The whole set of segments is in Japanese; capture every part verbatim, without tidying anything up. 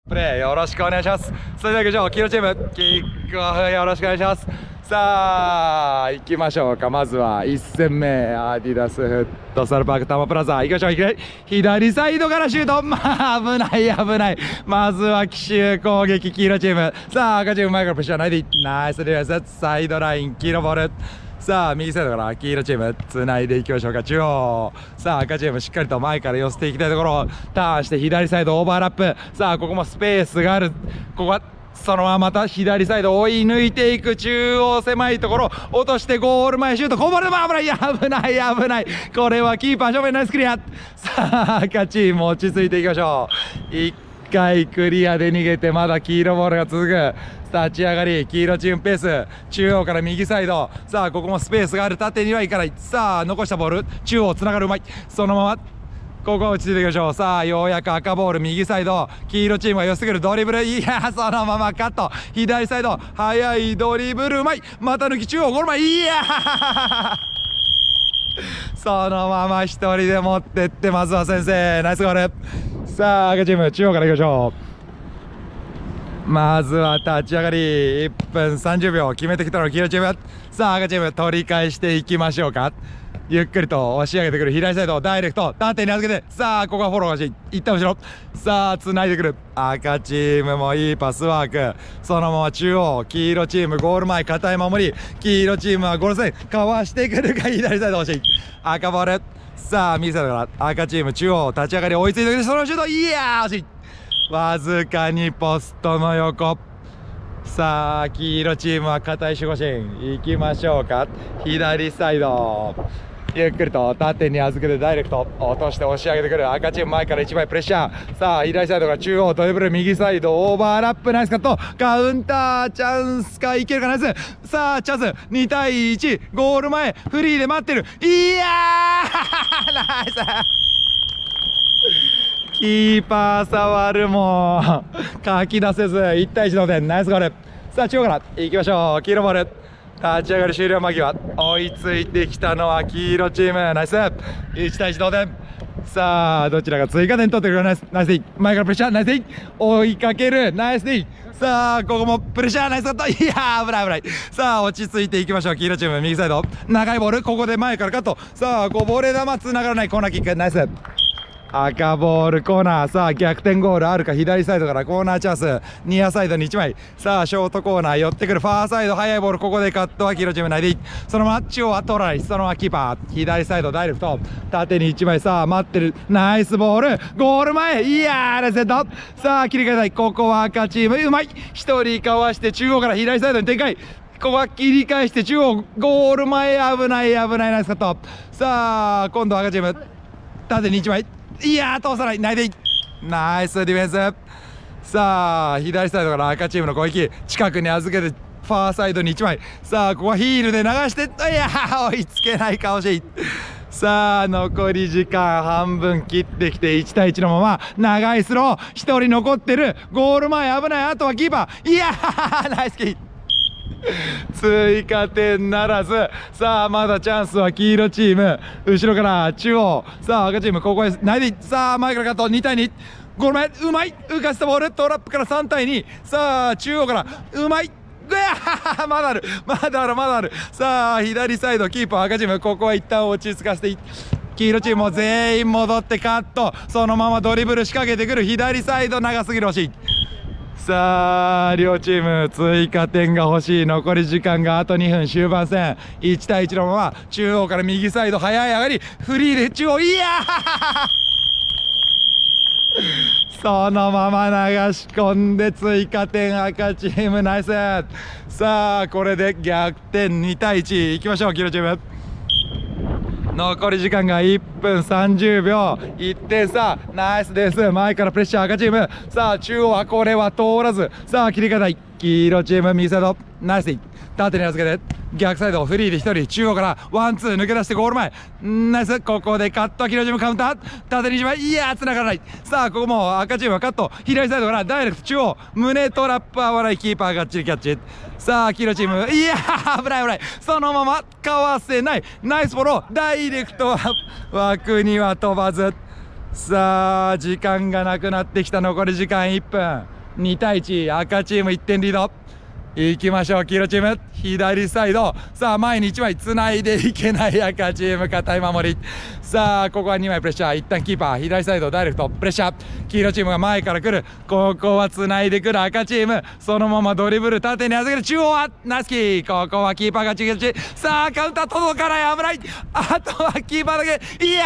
プレーよろしくお願いします。それでは行きましょう。黄色チームキックオフよろしくお願いします。さあ行きましょうか。まずはいっ戦目アディダスフットサルパークタマプラザ行きましょう。いきなり左サイドからシュート、まあ危ない危ない。まずは奇襲攻撃黄色チーム。さあ赤チーム前からプレッシャーないでナイスリライスサイドライン黄色ボール。さあ右サイドから黄色チームつないでいきましょうか。中央さあ赤チームしっかりと前から寄せていきたいところ、ターンして左サイドオーバーラップ。さあここもスペースがある。ここはそのまままた左サイド追い抜いていく。中央狭いところ落としてゴール前シュートこぼれる。危ない危ない危ない。これはキーパー正面ナイスクリア。さあ赤チーム落ち着いていきましょう。いっかいクリアで逃げてまだ黄色ボールが続く。立ち上がり黄色チームペース中央から右サイド。さあここもスペースがある。縦にはいかない。さあ残したボール中央つながる。うまい。そのままここは落ち着いていきましょう。さあようやく赤ボール右サイド黄色チームが寄せてくる。ドリブルいやそのままカット。左サイド速いドリブルうまい。股抜き中央ゴール前いやそのまま一人で持ってってまずは先生ナイスゴール。さあ赤チーム中央からいきましょう。まずは立ち上がりいっぷんさんじゅうびょう決めてきたのは黄色チーム。さあ赤チーム取り返していきましょうか。ゆっくりと押し上げてくる左サイドダイレクト縦に預けて。さあここはフォローがしいった後ろ。さあつないでくる赤チームもいいパスワーク。そのまま中央黄色チームゴール前堅い守り。黄色チームはゴール線かわしてくるか左サイド惜しい赤ボール。さあ右サイドから赤チーム中央立ち上がり追いついてくる。そのシュートいやー惜しい。わずかにポストの横。さあ黄色チームは堅い守護神いきましょうか。左サイドゆっくりと縦に預けてダイレクト落として押し上げてくる。赤チーム前からいちまいプレッシャー。さあ左サイドが中央ドリブル右サイドオーバーラップナイスカットカウンターチャンスかいけるかナイス。さあチャンスにたいいちゴール前フリーで待ってる。いやーナイスキーパー触るもかき出せずいちたいいち同点ナイスゴール。さあ中央からいきましょう。黄色ボール立ち上がり終了間際追いついてきたのは黄色チームナイスいちたいいち同点。さあどちらが追加点取ってくるか。ナイスナイスディ前からプレッシャーナイスディ追いかけるナイスディ。さあここもプレッシャーナイスカットいやー危ない危ない。さあ落ち着いていきましょう。黄色チーム右サイド長いボールここで前からカット。さあこぼれ球つながらないコーナーキックナイス赤ボールコーナー。さあ逆転ゴールあるか。左サイドからコーナーチャンスニアサイドにいちまい。さあショートコーナー寄ってくるファーサイド速いボールここでカットは黄色チーム内でいい。そのまま中央は取らない。そのままキーパー左サイドダイレクト縦にいちまい。さあ待ってるナイスボールゴール前いやーレセット。さあ切り替えたい。ここは赤チームうまい。ひとりかわして中央から左サイドに展開。ここは切り返して中央ゴール前危ない危ないナイスカット。さあ今度は赤チーム縦にいちまいいやー通さないないでいいナイスディフェンス。さあ左サイドから赤チームの攻撃近くに預けてファーサイドにいちまい。さあここはヒールで流していやー追いつけないか惜しい。さあ残り時間半分切ってきていちたいいちのまま長いスローひとり残ってるゴール前危ない。あとはキーパーいやーナイスキー追加点ならず。さあまだチャンスは黄色チーム後ろから中央。さあ赤チームここへないで。さあ前からカットにたいにゴール前うまい浮かせたボールトラップからさんたいに。さあ中央からうまいまだあるまだあるまだある。さあ左サイドキーパー赤チームここは一旦落ち着かせて黄色チームも全員戻ってカット。そのままドリブル仕掛けてくる左サイド長すぎる惜しい。さあ両チーム追加点が欲しい。残り時間があとにふん終盤戦いちたいいちのまま中央から右サイド速い上がりフリーで中央いやそのまま流し込んで追加点赤チームナイス。さあこれで逆転にたいいちいきましょう黄色チーム。残り時間がいっぷんさんじゅうびょういってんさナイスです。前からプレッシャー赤チーム。さあ中央はこれは通らず。さあ切り替えたい黄色チーム右サイドナイス縦に預けて逆サイドフリーでひとり中央からワンツー抜け出してゴール前ナイス。ここでカット黄色チームカウンター縦にいちまいいやー繋がらない。さあここも赤チームはカット左サイドからダイレクト中央胸トラップ合わないキーパーがっちりキャッチ。さあ黄色チームいやー危ない危ない。そのままかわせないナイスフォローダイレクトは枠には飛ばず。さあ時間がなくなってきた。残り時間いっぷんにたいいち、赤チームいってんリード。いきましょう、黄色チーム左サイド。さあ前にいちまいつないでいけない赤チーム、堅い守り。さあここはにまいプレッシャー。一旦キーパー左サイドダイレクトプレッシャー。黄色チームが前から来る。ここはつないでくる赤チーム。そのままドリブル縦に預ける。中央はナイスキー。ここはキーパーがちぎるち。さあカウンター届かない、危ない。あとはキーパーだけ。いや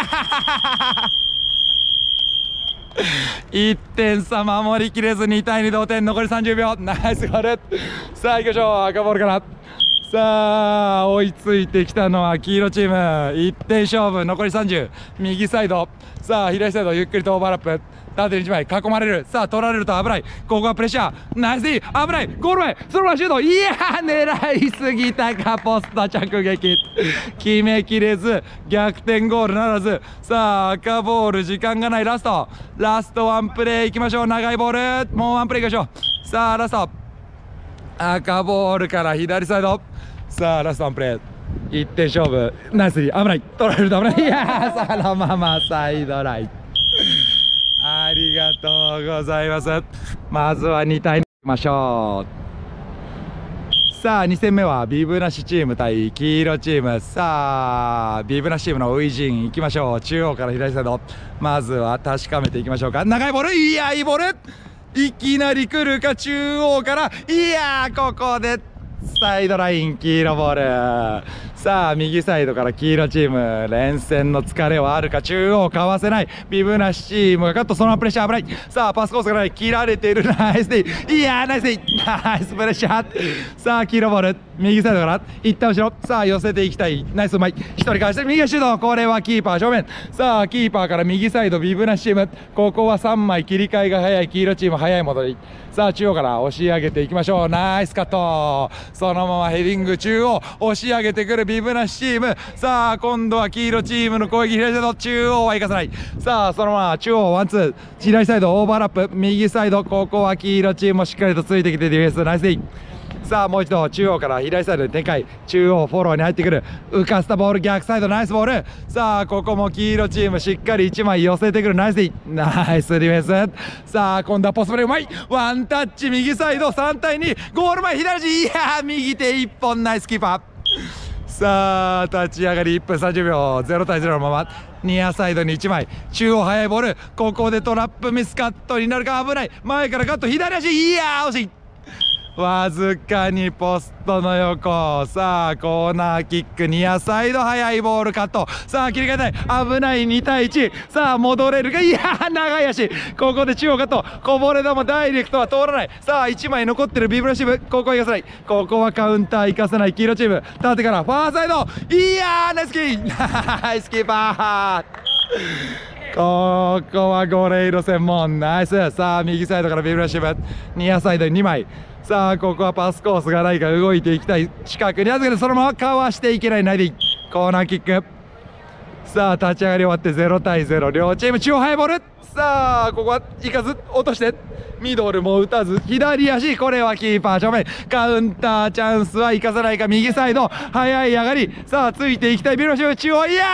いってん差守りきれずにたいに同点。残りさんじゅうびょう。ナイスゴール。さあ行きましょう、赤ボールから。さあ追いついてきたのは黄色チーム。いってん勝負。残りさんじゅう。右サイド。さあ左サイドゆっくりとオーバーラップ。縦にいちまい囲まれる。さあ取られると危ない。ここはプレッシャー。ナイスディー。危ない。ゴール前そのままシュート。いやー狙いすぎたか。ポスト直撃決めきれず逆転ゴールならず。さあ赤ボール時間がない。ラストラストワンプレーいきましょう。長いボールもうワンプレーいきましょう。さあラスト赤ボールから左サイド。さあラストワンプレーいってん勝負。ナイスディー。危ない。取られると危ない。いやーそのままサイドライン。ありがとうございます。まずはにたいにいきましょう。さあに戦目はビブなしチーム対黄色チーム。さあビブなしチームのウイジンいきましょう。中央から左サイド。まずは確かめていきましょうか。長いボール。いやいいボール。いきなり来るか。中央からいやーここでサイドライン黄色ボール。さあ右サイドから黄色チーム連戦の疲れはあるか。中央かわせない。ビブなしチームがカット。そのままプレッシャー危ない。さあパスコースがない。切られている。ナイスディー。いやーナイスディー。ナイスプレッシャー。さあ黄色ボール右サイドから一旦後ろ。さあ寄せていきたい。ナイスうまい。一人かわして右足シュート。これはキーパー正面。さあキーパーから右サイドビブなしチーム。ここはさんまい切り替えが早い黄色チーム。早い戻り。さあ中央から押し上げていきましょう。ナイスカット。そのままヘディング中央押し上げてくるビブなしチーム。さあ今度は黄色チームの攻撃。左サイド中央は行かせない。さあそのまま中央ワンツー左サイドオーバーラップ右サイド。ここは黄色チームもしっかりとついてきてディフェンスナイスディー。さあもう一度中央から左サイドに展開。中央フォローに入ってくる。浮かせたボール逆サイドナイスボール。さあここも黄色チームしっかりいちまい寄せてくる。ナイスディー。ナイスディフェンス。さあ今度はポストプレーうまい。ワンタッチ右サイドさんたいにゴール前左足。いやー右手いっぽん。ナイスキーパー。さあ立ち上がりいっぷんさんじゅうびょう。ゼロたいゼロのままニアサイドにいちまい。中央速いボール。ここでトラップミスカットになるか。危ない。前からカット左足。いやー惜しい。わずかにポストの横。さあコーナーキックニアサイド速いボールカット。さあ切り替えたい。危ないにたいいち。さあ戻れるか。いやー長い足。ここで中央カット。こぼれ球ダイレクトは通らない。さあいちまい残ってるビブラシブ。ここは行かせない。ここはカウンター行かせない黄色チーム。縦からファーサイド。いやーナイスキー。ナイスキーパー。ここはゴレイロ専門。ナイス。さあ右サイドからビブラシブニアサイドににまい。さあここはパスコースがないか。動いていきたい。近くに預けてそのままかわしていけない。ナイディコーナーキック。さあ立ち上がり終わってゼロたいゼロ。両チーム中央速いボール。さあここは行かず落としてミドルも打たず左足。これはキーパー正面。カウンターチャンスは生かさないか。右サイド速い上がり。さあついていきたいビルシュ中央。いや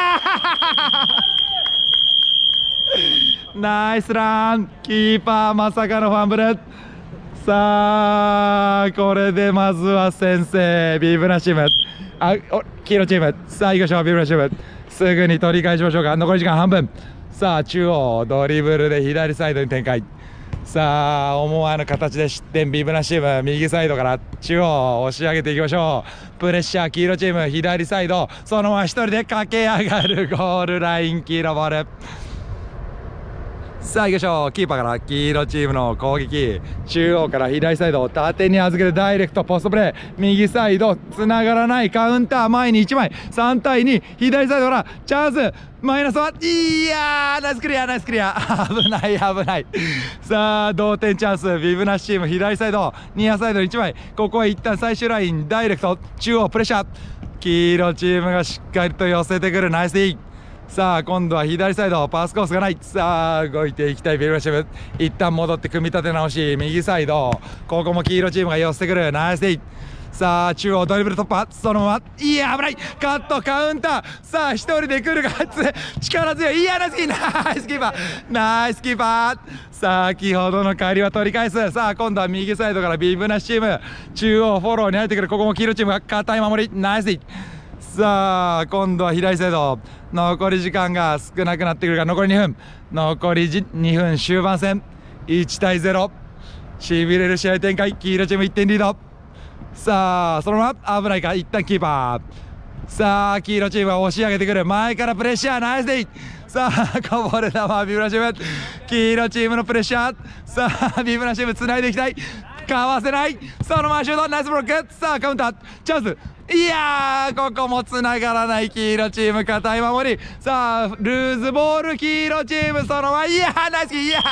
ーナイスラン。キーパーまさかのファンブル。さあこれでまずは先制ビブナチーム。あお黄色チーム。さあ行きましょうビブナチーム。すぐに取り返しましょうか。残り時間半分。さあ中央ドリブルで左サイドに展開。さあ思わぬ形で失点ビブナチーム。右サイドから中央押し上げていきましょう。プレッシャー黄色チーム左サイド。そのまま一人で駆け上がる。ゴールライン黄色ボール。さあ行きましょう。キーパーから黄色チームの攻撃。中央から左サイド縦に預けるダイレクトポストプレー。右サイドつながらないカウンター前にいちまい。さんたいに左サイドからチャンス。マイナスはいやーナイスクリアナイスクリア。危ない危ない。さあ同点チャンス。ビブナシチーム左サイドニアサイドにいちまい。ここは一旦最終ラインダイレクト中央プレッシャー。黄色チームがしっかりと寄せてくる。ナイスディー。さあ今度は左サイドパスコースがない。さあ動いていきたいビルシム。一旦戻って組み立て直し右サイド。ここも黄色チームが寄せてくる。ナイスディー。 さあ中央ドリブル突破、そのまま、いや危ない、カットカウンター、さあ一人で来るが力強い、いやナイスキー、ナイスキーパー、ナイスキーパー。先ほどの帰りは取り返す。さあ今度は右サイドからビブナシチーム、中央フォローに入ってくる。ここも黄色チームが堅い守り、ナイスディ。さあ今度は左サイド、残り時間が少なくなってくるが、残りにふん、残りにふん終盤戦、いちたいゼロ、しびれる試合展開、黄色チームいってんリード。さあそのまま危ないか、一旦キーパー。さあ黄色チームが押し上げてくる、前からプレッシャー、ナイスデイ。さあこぼれ球、ビブナシウム、黄色チームのプレッシャー。さあビブナシウムつないでいきたい、かわせない、そのままシュート、ナイスブロック。さあカウンターチャンス、いやーここもつながらない、黄色チーム堅い守り。さあルーズボール、黄色チームそのまま、いやーナイスキー、いやー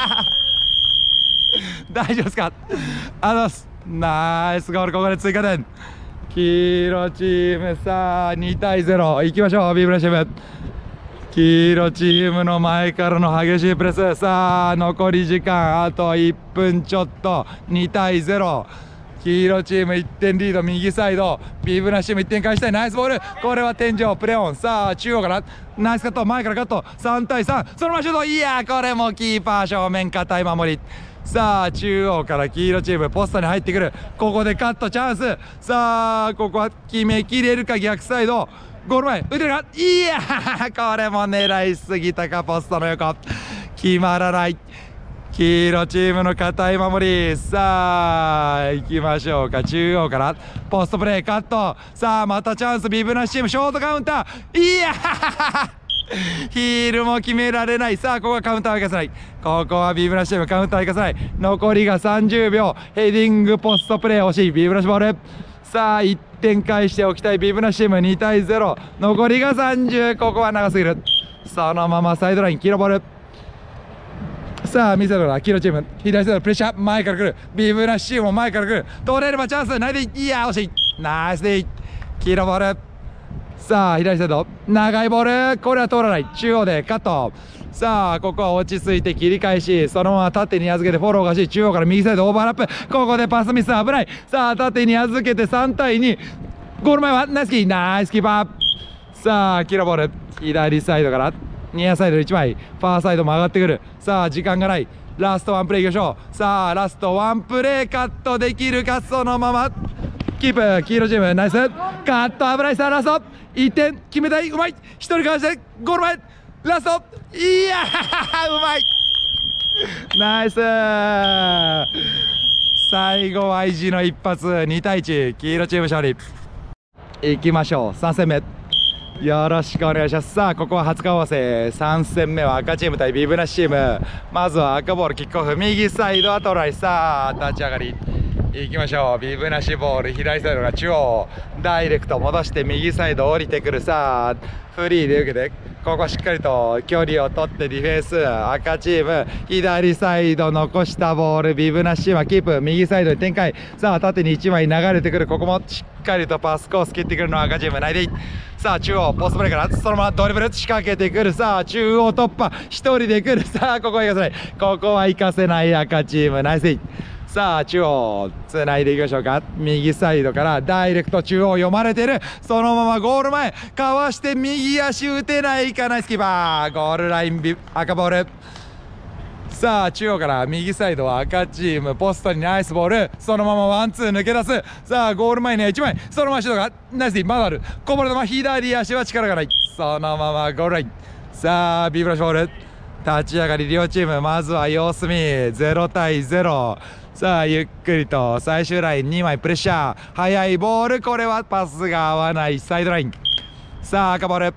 大丈夫ですか、あのナイスゴール、ここで追加点、黄色チーム。さあにたいゼロいきましょう、ビブナシウム。黄色チームの前からの激しいプレス。さあ残り時間あといっぷんちょっと、にたいゼロ、黄色チームいってんリード、右サイドビブナシウムいってん返したい、ナイスボール、これは天井プレオン。さあ中央からナイスカット、前からカット、さんたいさん、そのままシュート、いやこれもキーパー正面堅い守り。さあ中央から黄色チームポストに入ってくる、ここでカットチャンス。さあここは決めきれるか、逆サイドゴール前打てるか、いやこれも狙いすぎたか、ポストの横決まらない、黄色チームの堅い守り。さあ行きましょうか、中央からポストプレーカット。さあまたチャンス、ビブナシチームショートカウンター、いやヒールも決められない。さあここはカウンターを生かせない、ここはビブナシチームカウンターを生かせない。残りがさんじゅうびょう、ヘディングポストプレー惜しい、ビブナシボール。さあいってん返しておきたいビブナシチーム、にたいゼロ、残りがさんじゅう、ここは長すぎる。そのままサイドライン黄色ボール。さあ見せろな、黄色チーム左サイドプレッシャー、前から来る、ビブナシチームも前から来る、取れればチャンス、ナイスディ、いや惜しい、ナイスディ、黄色ボール。さあ左サイド長いボール、これは通らない、中央でカット。さあここは落ち着いて切り返し、そのまま縦に預けてフォローがし、中央から右サイドオーバーラップ、ここでパスミス危ない。さあ縦に預けてさんたいに、ゴール前はナイスキー、ナイスキーパー。さあ黄色ボール、左サイドからニアサイドいちまい、ファーサイドも上がってくる。さあ時間がない、ラストワンプレーいきましょう。さあラストワンプレーカットできるか、そのままキープ、黄色チームナイスカット、危ない。さあラストいってん決めたい、うまい、ひとりかわしてゴール前ラスト、いやーうまい、ナイス。最後は意地の一発、にたいいち、黄色チーム勝利。いきましょうさん戦目、よろしくお願いします。さあここは初顔合わせ、さん戦目は赤チーム対ビブナシチーム。まずは赤ボールキックオフ、右サイドはトライ。さあ立ち上がりいきましょう、ビブナシボール、左サイドが中央ダイレクト戻して右サイド降りてくる。さあフリーで受けて、ここしっかりと距離を取ってディフェンス、赤チーム左サイド残したボール、ビブナシチームはキープ、右サイドに展開。さあ縦にいちまい流れてくる、ここもしっかりとパスコース切ってくるのは赤チーム、ナイディ。さあ中央ポストプレーからそのままドリブル仕掛けてくる。さあ中央突破ひとりでくる。さあここは行かせない、ここは行かせない赤チーム、ナイスディ。さあ中央つないでいきましょうか、右サイドからダイレクト中央読まれてる、そのままゴール前かわして右足打てないか、ナイスキーパー、ゴールラインビ赤ボール。さあ中央から右サイドは赤チームポストにナイスボール、そのままワンツー抜け出す。さあゴール前にはいちまい、そのままシュートがナイスディ、まだある、こぼれ球左足は力がない、そのままゴールライン。さあビブラシボール、立ち上がり両チームまずは様子見、ゼロたいゼロ。さあゆっくりと最終ラインにまいプレッシャー、速いボール、これはパスが合わないサイドライン。さあ赤ボール、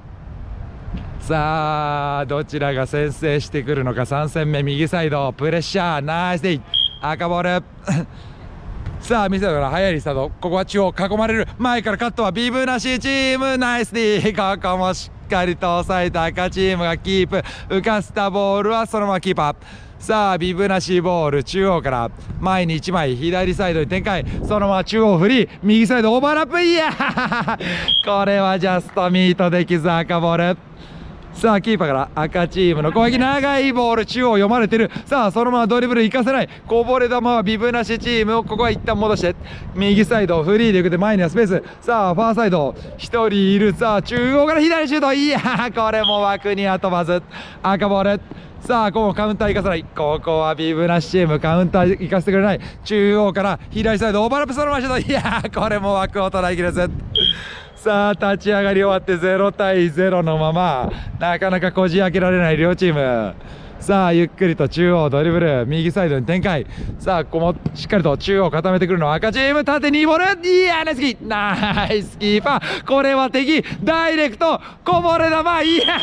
さあどちらが先制してくるのか、さん戦目右サイドプレッシャー、ナイスデイ、赤ボールさあ見せたから速いリスタート、ここは中央囲まれる、前からカットはビブナシチーム、ナイスディ、ここもしっかりと抑えた赤チームがキープ、浮かせたボールはそのままキーパー。さあビブナシボール、中央から前にいちまい左サイドに展開、そのまま中央フリー、右サイドオーバーラップ、いやこれはジャストミートできず赤ボール。 さあキーパーから赤チームの攻撃、長いボール中央読まれてる。さあそのままドリブル行かせない、こぼれ球はビブなしチームをここは一旦戻して右サイドフリーで行くで前にはスペース。さあファーサイドひとりいる。さあ中央から左シュート、いやーこれも枠には飛ばず赤ボール。さあここもカウンター行かせない、ここはビブなしチームカウンター行かせてくれない。中央から左サイドオーバーラップそのままシュート、いやーこれも枠を捉えきれず。さあ立ち上がり終わってゼロたいゼロのまま、なかなかこじ開けられない両チーム。さあゆっくりと中央ドリブル右サイドに展開。さあここもしっかりと中央固めてくるのは赤チーム、縦にボール、いやナイスキーナイスキーパー、これは敵ダイレクトこぼれ球、いや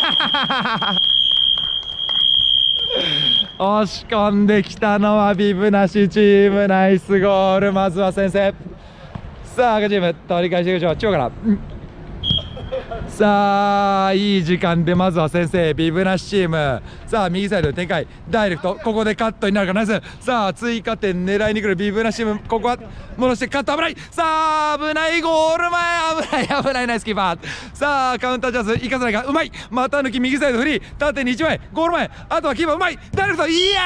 押し込んできたのはビブなしチーム、ナイスゴール、まずは先制。さあ赤チーム取り返していきましょう。中央からさあいい時間でまずは先制ビブなしチーム。さあ右サイドで展開ダイレクト、ここでカットになるかナイス。さあ追加点狙いに来るビブなしチーム、ここは戻してカット、危ない。さあ危ない、ゴール前危ない危ない、ナイスキーパー。さあカウンターチャンス生かせないか、うまい、股抜き右サイドフリー縦にいちまいゴール前、あとはキーパーうまいダイレクト、いや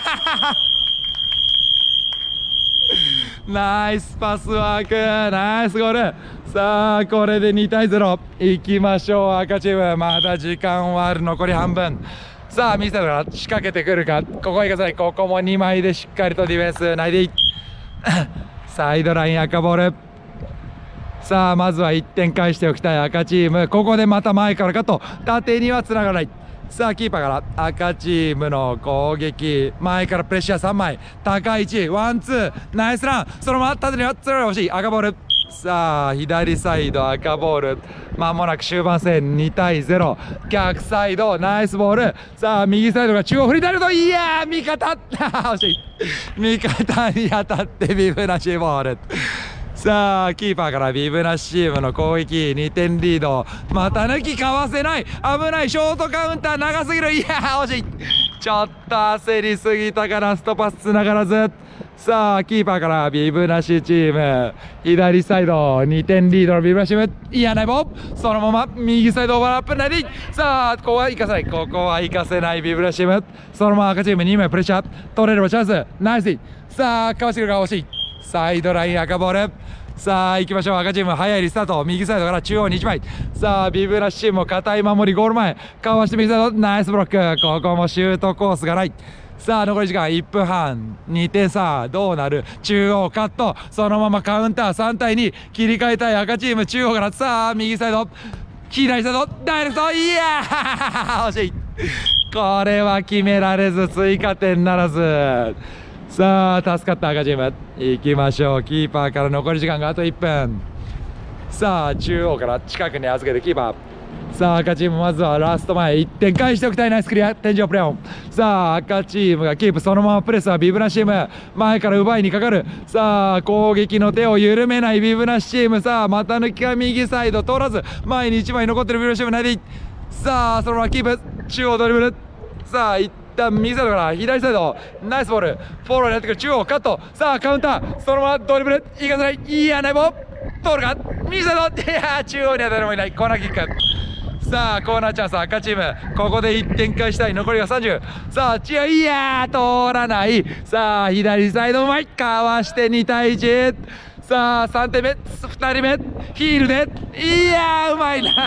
ーナイスパスワーク、ナイスゴール。さあこれでにたいゼロいきましょう。赤チームまだ時間はある、残り半分。さあ右サイドから仕掛けてくるか、ここ行かせない、ここもにまいでしっかりとディフェンスないでいいサイドライン赤ボール。さあまずはいってん返しておきたい赤チーム、ここでまた前からカット、縦にはつながらない。さあキーパーから赤チームの攻撃、前からプレッシャーさんまい高い位置ワンツーナイスラン、そのまま縦にはつながら欲しい赤ボール。さあ左サイド赤ボール、まもなく終盤戦にたいゼロ、逆サイドナイスボール。さあ右サイドが中央振り出ると、いやー味方惜しい、味方に当たってビブなしボール。さあキーパーからビブなしチームの攻撃にてんリード、股抜きかわせない、危ない、ショートカウンター長すぎる、いやー惜しい、ちょっと焦りすぎたか、ラストパスつながらず。さあキーパーからビブなしチーム左サイドにてんリードのビブなしチーム、いやないボール、そのまま右サイドオーバーラップないでいい。さあここは行かせない、ここは行かせないビブなしチーム、そのまま赤チームにまいプレッシャー取れればチャンス、ナイス。さあかわしてくるか、惜しい、サイドライン赤ボール。さあ行きましょう、赤チーム早いリスタート、右サイドから中央にいちまい。さあビブラシチームも堅い守り、ゴール前かわして右サイドナイスブロック、ここもシュートコースがない。さあ残り時間いっぷんはん、にてん差どうなる、中央カットそのままカウンターさんたいに切り替えたい赤チーム、中央からさあ右サイド左サイドダイレクト、いやー惜しい、これは決められず追加点ならず。さあ助かった赤チーム、行きましょう。キーパーから残り時間があといっぷん。さあ中央から近くに預けてキーパー。さあ赤チームまずはラスト前いってん返しておきたい、ナイスクリア天井プレオン。さあ赤チームがキープ、そのままプレスはビブナシチーム前から奪いにかかる。さあ攻撃の手を緩めないビブナシチーム。さあ股抜きが右サイド通らず、前にいちまい残ってるビブナシチームないでいい。さあそのままキープ、中央ドリブル。さあ一旦右サイドから左サイドナイスボール、フォローにやってくる、中央カット。さあカウンターそのままドリブルいかせない、いやないボール通るか、右サイド、いや中央には誰もいない、コーナーキック。さあコーナーチャンス赤チーム、ここでいってん返したい、残りがさんじゅう。さあ中央、いやー通らない。さあ左サイドうまい、かわしてにたいいち。さあさんてんめふたりめヒールで、いやーうまい、ナイ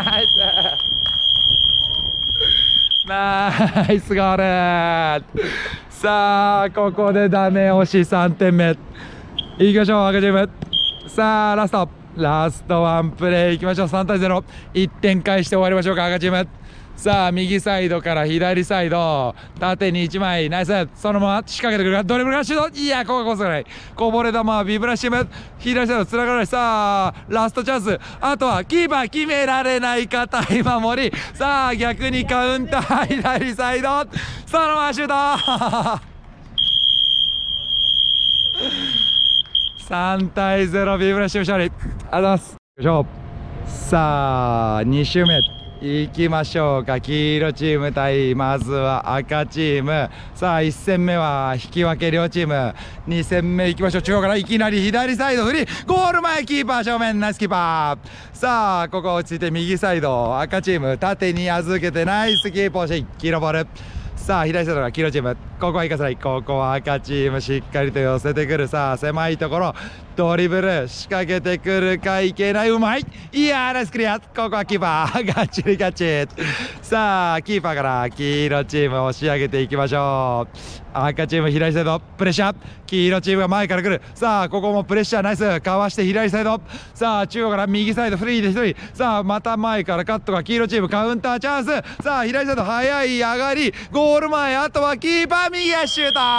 スナイスゴール。さあここでダメ押しさんてんめいきましょう赤チーム。さあラストラストワンプレーいきましょう、さんたいゼロ、いってん返して終わりましょうか赤チーム。さあ右サイドから左サイド縦にいちまいナイス、そのまま仕掛けてくるか、ドリブルがシュート、いやここがこそがない、こぼれ球はビブラシチーム左サイドつながらない。さあラストチャンス、あとはキーパー決められない堅い守り。さあ逆にカウンター左サイドそのままシュートさんたいゼロビブラシチーム勝利、ありがとうございます。よいしょ。さあに周目行きましょうか。黄色チーム対まずは赤チーム。さあいち戦目は引き分け両チーム。に戦目行きましょう。中央からいきなり左サイド振り、ゴール前キーパー正面、ナイスキーパー。さあここ落ち着いて右サイド赤チーム縦に預けてナイスキーパーし黄色ボール。さあ左サイドが黄色チーム、ここは行かせない。ここは赤チームしっかりと寄せてくる。さあ狭いところドリブル仕掛けてくるか、いけない、うまい、いやーナイスクリア。ここはキーパーガチリガチ。さあキーパーから黄色チーム押し上げていきましょう。赤チーム左サイドプレッシャー、黄色チームが前から来る。さあここもプレッシャーナイスかわして左サイド。さあ中央から右サイドフリーでひとり。さあまた前からカットが黄色チームカウンターチャンス。さあ左サイド速い上がり、ゴール前、あとはキーパー右足シュート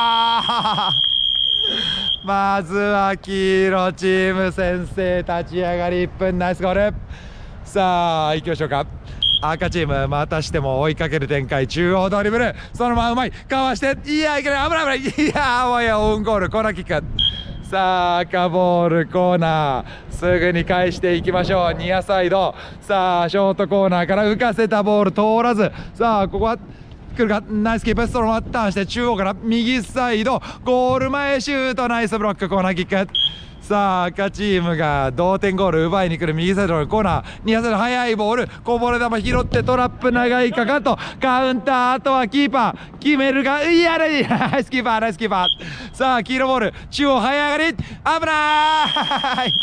まずは黄色チーム先制、立ち上がりいっぷん、ナイスゴール。さあ行きましょうか。赤チームまたしても追いかける展開、中央ドリブルそのままうまいかわして、いやいけない、危ない危ない、いやもうやオウンゴール、コーナーキック。さあ赤ボールコーナーすぐに返していきましょう。ニアサイド、さあショートコーナーから浮かせたボール通らず。さあここは来るか、ナイスキープ、そのままターンして中央から右サイドゴール前シュート、ナイスブロック、コーナーキック。さあ赤チームが同点ゴール奪いに来る。右サイドのコーナー、ニアサイド速いボール、こぼれ球拾ってトラップ長いかかとカウンター、あとはキーパー決めるが、いやナイスキーパーナイスキーパー。さあ黄色ボール中央早上がり、危ない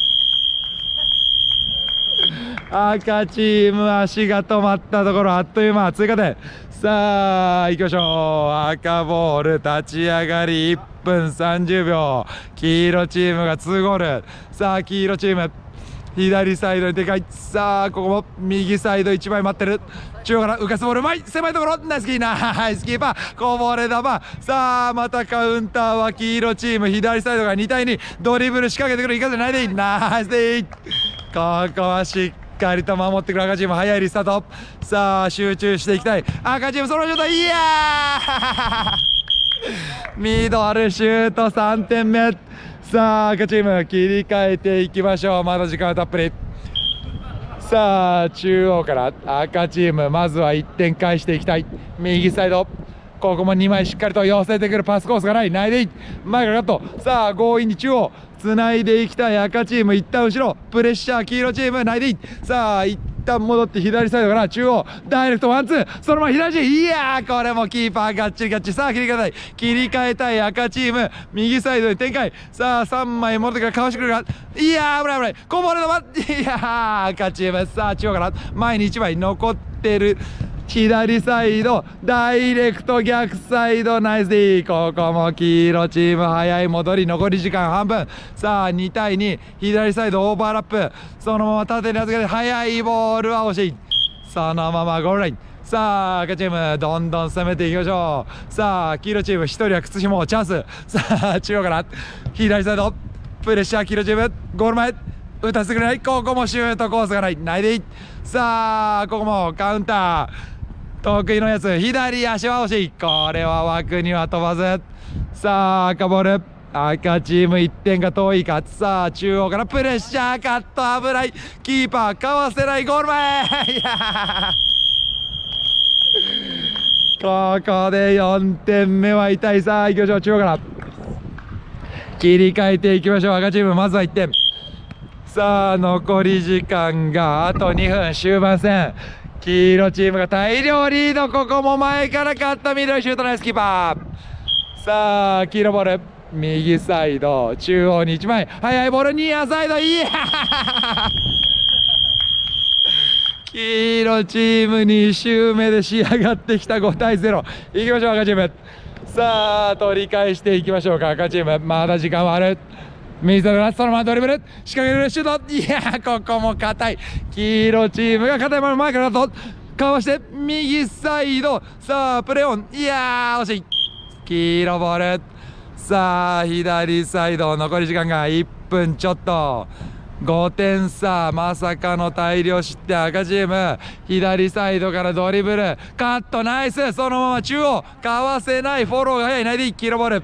赤チーム足が止まったところあっという間追加点。さあ行きましょう。赤ボール立ち上がりいっぷんさんじゅうびょう、黄色チームがにゴール。さあ黄色チーム左サイドにでかい。さあここも右サイドいちまい待ってる。中央から浮かすボールうまい、狭いところナイスキーナイスキーパーこぼれ球。さあまたカウンターは黄色チーム、左サイドがにたいにドリブル仕掛けてくる。いかせないでいい、ナイスでいい。ここはしっしっかりと守ってくる赤チーム、早いリスタート。さあ集中していきたい赤チーム、その状態、いやーミドルシュートさんてんめ。さあ赤チーム切り替えていきましょう。まだ時間はたっぷり。さあ中央から赤チームまずはいってん返していきたい。右サイドここもにまいしっかりと寄せてくる。パスコースがない、ないでいい、前からカット。さあ強引に中央つないでいきたい赤チーム、一旦後ろプレッシャー黄色チームないでいい。さあ一旦戻って左サイドから中央ダイレクトワンツー、そのまま左、いやーこれもキーパーガッチリガッチリ。さあ切り替えたい切り替えたい赤チーム、右サイドに展開。さあさんまい戻ってからかわしてくるが、いやー危ない危ない、こぼれ球、いやー赤チーム。さあ中央から前にいちまい残ってる。左サイドダイレクト逆サイドナイス D。 ここも黄色チーム早い戻り、残り時間半分。さあにたいに左サイドオーバーラップ、そのまま縦に預けて速いボールは惜しい。そのままゴールライン。さあ赤チームどんどん攻めていきましょう。さあ黄色チームひとりは靴ひもチャンス。さあ中央から左サイドプレッシャー、黄色チームゴール前打たせてくれない。ここもシュートコースがない、ないでいい。さあここもカウンター得意のやつ、左足は惜しい。これは枠には飛ばず。さあ赤ボール、赤チームいってんが遠いか。さあ中央からプレッシャーカット、危ない、キーパーかわせない、ゴール前いやここでよんてんめは痛い。さあ行きましょう、中央から切り替えていきましょう。赤チームまずはいってん。さあ残り時間があとにふん、終盤戦。黄色チームが大量リード。ここも前からカットミドルシュートナイスキーパー。さあ黄色ボール右サイド中央にいちまい速いボールニアサイド、いや黄色チームに周目で仕上がってきた。ごたいゼロいきましょう赤チーム。さあ取り返していきましょうか。赤チームまだ時間はある。右サイドからそのままドリブル仕掛けるシュート、いやここも硬い。黄色チームが硬いまま前からとかわして右サイド、さあプレーオン、いやー惜しい。黄色ボール。さあ左サイド残り時間がいっぷんちょっと、ごてんさ、まさかの大量失点。赤チーム左サイドからドリブルカットナイス、そのまま中央かわせない、フォローが早い、ないでいい。黄色ボール。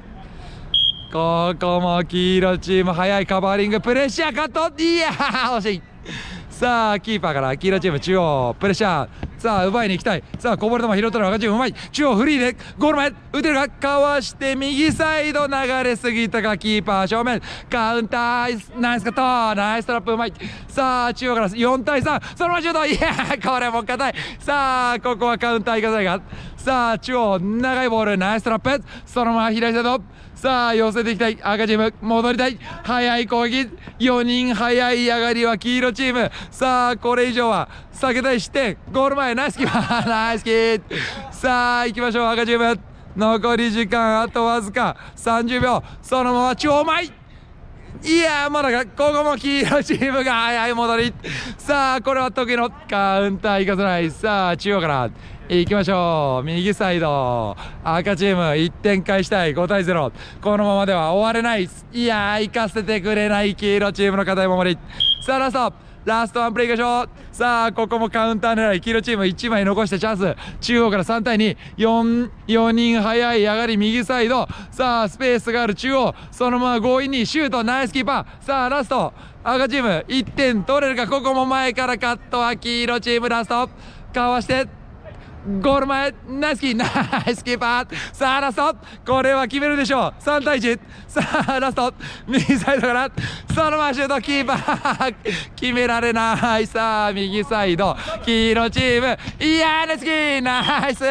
ここも黄色チーム早いカバーリング、プレッシャーカット、いやー惜しい。ささあキーパーから黄色チーム中央プレッシャー、さあ奪いに行きたい、さあこぼれ球拾ったの赤チームうまい、中央フリーでゴール前打てるか、かわして右サイド流れすぎたか、キーパー正面カウンターナイスカット、ナイストラップうまい、さあ中央からよんたいさん、そのままシュート、いやこれも硬い、さあここはカウンターいかないか、さあ中央長いボールナイストラップ、そのまま左サイド、さあ寄せていきたい赤チーム戻りたい、速い攻撃よにん速い上がりは黄色チーム、さあこれ以上は避けたい失点、ゴール前ナイスキーナイスキー、さあ行きましょう赤チーム、残り時間あとわずかさんじゅうびょう、そのまま超うまい、いやーまだか、ここも黄色チームが速い戻り、さあこれは得意のカウンターいかせない、さあ中央から行きましょう、右サイド赤チームいってん返したい、ごたいゼロ、このままでは終われない、いやー行かせてくれない黄色チームの堅い守り、さあラストラストワンプレーいきましょう、さあここもカウンター狙い、黄色チームいちまい残してチャンス、中央からさんたいに、よん、よにん速い上がり右サイド、さあスペースがある中央、そのまま強引にシュート、ナイスキーパー、さあラスト赤チームいってん取れるか、ここも前からカットは黄色チームラストかわしてゴール前ナイスキーナイスキーパー、さあラストこれは決めるでしょう、さんたいいち、さあラスト右サイドからそのままシュート、キーパー決められない、さあ右サイド黄色チーム、いやーナイスキーナイス、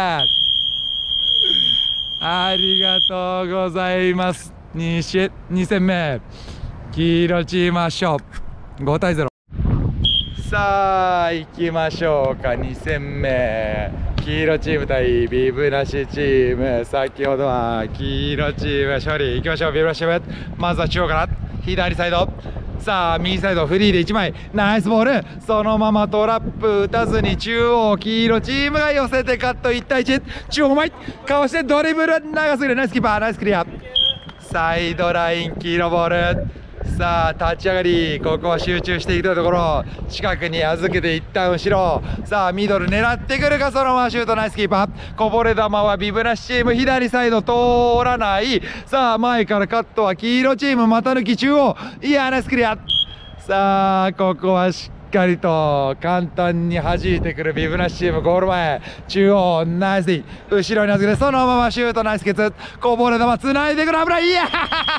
ありがとうございます。 に, しに戦目黄色チーム圧勝ごたいゼロ、さあ行きましょうか、に戦目黄色チーム対ビブなしチーム、先ほどは黄色チーム勝利、行きましょうビブなしチーム、まずは中央から左サイド、さあ右サイドフリーでいちまいナイスボール、そのままトラップ打たずに中央黄色チームが寄せてカットいちたいいち、中央うまいかわしてドリブル長すぎる、ナイスキーパーナイスクリア、サイドライン黄色ボール、さあ立ち上がりここは集中していくところ、近くに預けて一旦後ろ、さあミドル狙ってくるか、そのままシュートナイスキーパー、こぼれ球はビブなしチーム左サイド通らない、さあ前からカットは黄色チーム股抜き中央、いやナイスクリア、さあここはしっかりと簡単に弾いてくるビブなしチーム、ゴール前中央ナイスディ、後ろに預けてそのままシュートナイスケツ、こぼれ球つないでくる、危ない、いや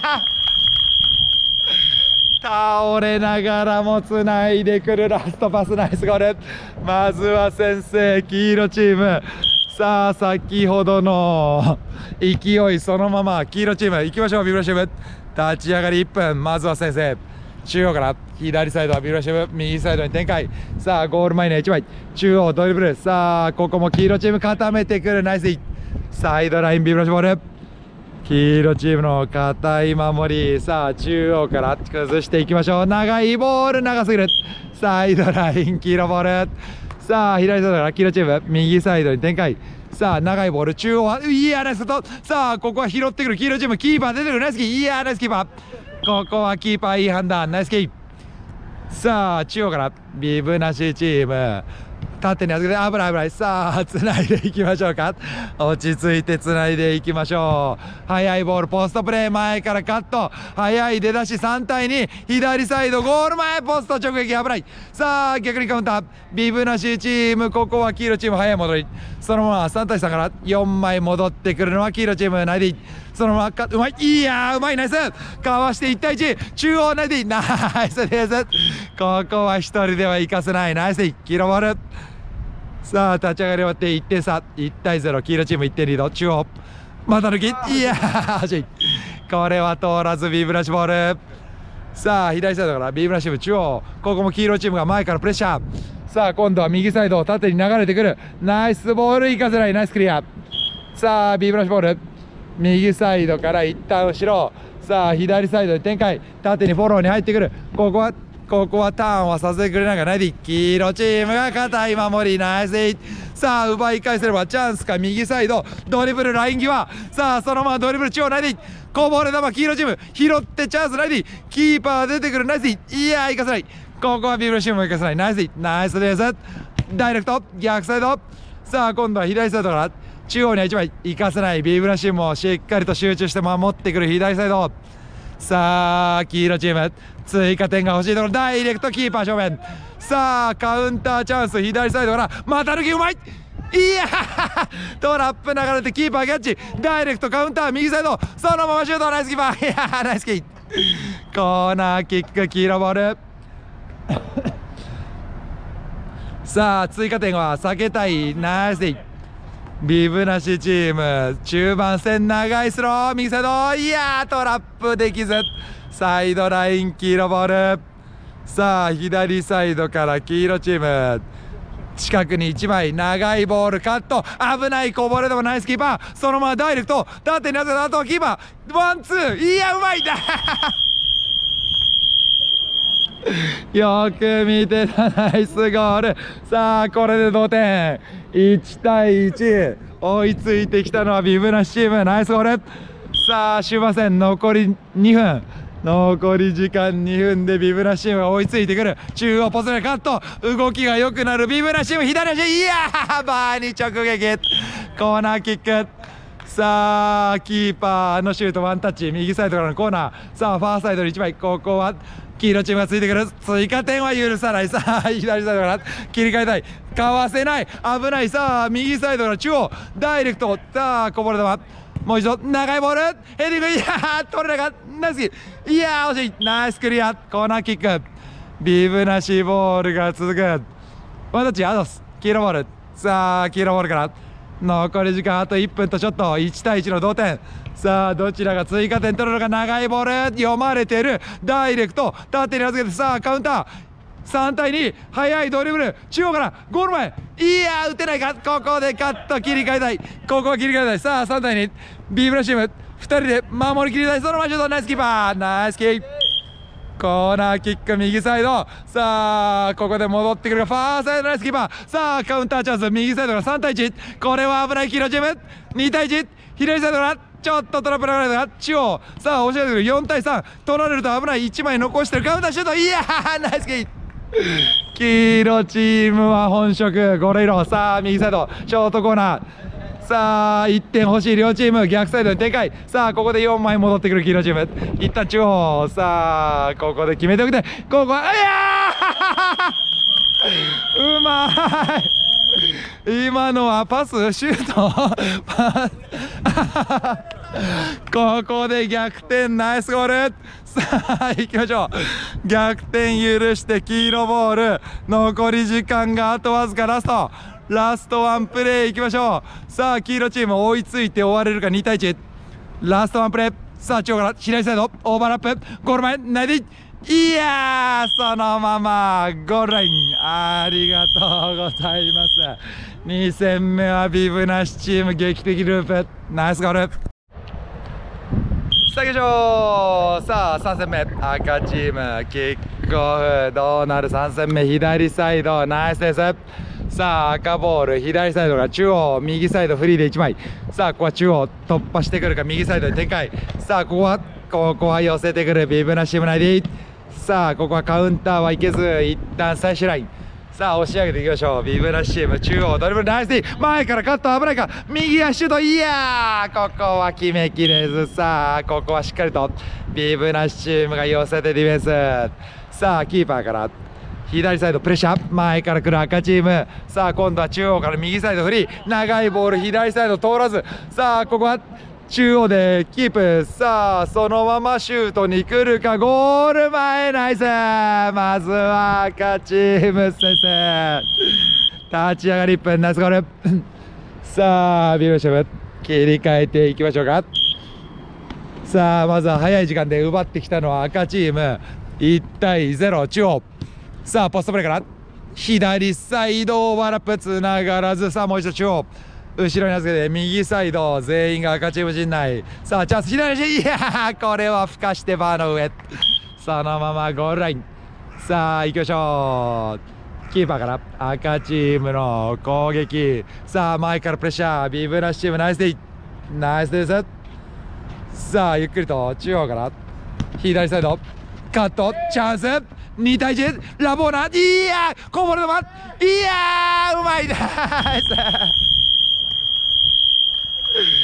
倒れながらもつないでくるラストパスナイスゴール、まずは先制黄色チーム、さあ先ほどの勢いそのまま黄色チーム行きましょう、ビブラシム立ち上がりいっぷん、まずは先制中央から左サイドはビブラシム右サイドに展開、さあゴール前にいちまい中央ドリブル、さあここも黄色チーム固めてくる、ナイスイ、サイドラインビブラシボール、黄色チームの堅い守り、さあ中央から崩していきましょう、長いボール長すぎる、サイドライン黄色ボール、さあ左サイドから黄色チーム右サイドに展開、さあ長いボール中央は、いやナイスと、さあここは拾ってくる黄色チーム、キーパー出てくるナイスキー、いやナイスキーパー、ここはキーパーいい判断ナイスキー、さあ中央からビブなしチーム縦に預けて危ない危ない、さあつないでいきましょうか、落ち着いてつないでいきましょう、速いボールポストプレー前からカット、速い出だしさんたいに左サイドゴール前ポスト直撃危ない、さあ逆にカウンタービブなしチーム、ここは黄色チーム速い戻り、そのままさんたいさんからよんまい戻ってくるのは黄色チームナイディ、そのままかうまい、いやーうまいナイスかわしていちたいいち中央ナイディナイスですここはひとりでは行かせないナイス黄色ボール、さあ立ち上がり終わっていってん差いちたいゼロ黄色チームいってんリード、中央また抜き、いやー惜しい、これは通らずビブラシボール、さあ左サイドからビブラシ部中央、ここも黄色チームが前からプレッシャー、さあ今度は右サイド縦に流れてくるナイスボール行かせない、ナイスクリア、さあビブラシボール右サイドから一旦後ろ、さあ左サイドに展開縦にフォローに入ってくる、ここはここはターンはさせてくれながらナイディ、黄色チームが堅い守りナイスイッ、さあ奪い返せればチャンスか、右サイドドリブルライン際、さあそのままドリブル中央ナイディ、こぼれ球黄色チーム拾ってチャンスナイディ、キーパー出てくるナイスイッ、いやー行かせない、ここはビブラシームも行かせないナイスイッ、ナイスです、ダイレクト逆サイド、さあ今度は左サイドから中央にはいちまい行かせないビブラシームもしっかりと集中して守ってくる左サイド、 さあ黄色チーム追加点が欲しいところ、ダイレクトキーパー正面。さあカウンターチャンス、左サイドからまた抜きうまい。いやトラップ流れてキーパーキャッチ、ダイレクトカウンター右サイド、そのままシュート、ナイスキーパー。いやナイスキー。コーナーキック黄色ボールさあ追加点は避けたい、ナイスディ。ビブなしチーム中盤戦長いスロー右サイド、いやートラップできず、サイドライン黄色ボール。さあ左サイドから黄色チーム近くにいちまい長いボールカット、危ないこぼれでもナイスキーパー、そのままダイレクト縦に当てた後キーパーワンツー、いやうまいだよく見てた、ナイスゴール。さあこれで同点いちたいいち、追いついてきたのはビブなしチーム、ナイスゴール。さあ終盤戦残りにふん、残り時間にふんでビブなしチームが追いついてくる。中央ポストでカット、動きが良くなるビブなしチーム、左足、いやーバーに直撃、コーナーキック。さあキーパーのシュートワンタッチ、右サイドからのコーナー。さあファーサイドにいちまい、ここは黄色チームがついてくる。追加点は許さない。さあ左サイドから切り替えたい、かわせない、危ない。さあ右サイドから中央ダイレクト、さあこぼれ球、もう一度長いボールヘディング、いやー取れなかった、ナイスキー、いやー惜しい、ナイスクリア、コーナーキック。ビブなしボールが続く。ワンタッチアドス黄色ボール。さあ黄色ボールから残り時間あといっぷんとちょっと、いちたいいちの同点。さあどちらが追加点取るのか、長いボール読まれている、ダイレクト縦に預けて、さあカウンターさんたいに、速いドリブル中央からゴール前、いやー打てないか、ここでカット切り替えたい、ここは切り替えたい。さあさんたいにビブラチームふたりで守り切りたい、そのままシュート、ナイスキーパー、ナイスキー。コーナーキック右サイド、さあここで戻ってくるがファーサイドナイスキーパー。さあカウンターチャンス、右サイドからさんたいいち、これは危ない黄色チームにたいいち、左サイドからちょっとトラップ流れたが中央、さあ押し上げてくるよんたいさん、取られると危ない、いちまい残してるカウンターシュート、いやーナイスキー。黄色チームは本色ゴレ色。さあ右サイドショートコーナー、さあいってん欲しい両チーム、逆サイドに展開。さあここでよんまい戻ってくる黄色チーム、一旦中央、さあここで決めておきたい、ここは、いやーうまい、今のはパスシュートパここで逆転、ナイスゴール。さあ行きましょう、逆転許して黄色ボール、残り時間があとわずか、ラストラストワンプレーいきましょう。さあ黄色チーム追いついて終われるか、にたいいち、ラストワンプレー。さあ中央から左サイドオーバーラップ、ゴール前ナイディ、いやーそのままゴールライン、ありがとうございます。に戦目はビブなしチーム劇的ループ、ナイスゴール。さあ行きましょう。さあさん戦目赤チームキックオフ、どうなる。さん戦目左サイドナイスです。さあ赤ボール左サイドが中央、右サイドフリーでいちまい。さあここは中央突破してくるか、右サイドに展開。さあここはここは寄せてくるビブなしチーム内で、さあここはカウンターはいけず、一旦最終ライン。さあ押し上げていきましょう。ビブなしチーム中央ドリブルナイスディ、前からカット危ないか、右足シュート、いやーここは決めきれず。さあここはしっかりとビブなしチームが寄せてディフェンス。さあキーパーから左サイドプレッシャー、前から来る赤チーム。さあ今度は中央から右サイドフリー、長いボール左サイド通らず。さあここは中央でキープ。さあそのままシュートに来るか、ゴール前ナイス。まずは赤チーム先生、立ち上がりいっぷん、ナイスゴールさあビブシェム切り替えていきましょうか。さあまずは早い時間で奪ってきたのは赤チーム、いちたいゼロ中央。さあポストプレーから左サイドオーバーラップつながらず。さあもう一度中央、後ろに預けて右サイド、全員が赤チーム陣内。さあチャンス左足、いやーこれはふかしてバーの上、そのままゴールライン。さあ行きましょう。キーパーから赤チームの攻撃。さあ前からプレッシャー、ビブなしチームナイスディ、ナイスです。さあゆっくりと中央から左サイドカットチャンス、にたいいちラボーナ、いやーこぼれ球、いやーうまいナイス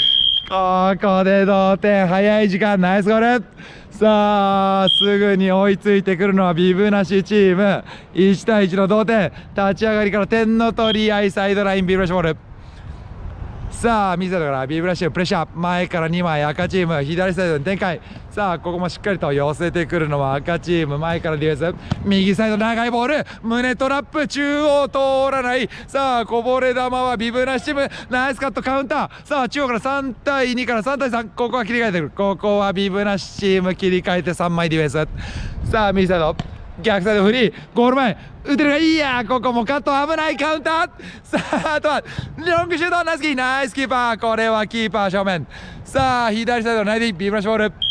ここで同点、早い時間、ナイスゴール。さあすぐに追いついてくるのはビブなしチーム。いちたいいちの同点、立ち上がりから点の取り合い、サイドラインビブラシボール。さあ右サイドからビブラシプレッシャー、前からにまい赤チーム、左サイドに展開。さあここもしっかりと寄せてくるのは赤チーム、前からディフェンス、右サイド長いボール、胸トラップ、中央通らない。さあこぼれ球はビブなしチーム、ナイスカットカウンター。さあ中央からさんたいにからさんたいさん、ここは切り替えてくる。ここはビブなしチーム切り替えてさんまいディフェンス。さあ右サイド逆サイドフリー、ゴール前打てるがいいや、ここもカット、危ないカウンター。さああとはロングシュート、ナイスキー、ナイスキーパー、これはキーパー正面。さあ左サイドナイディビブラシボール。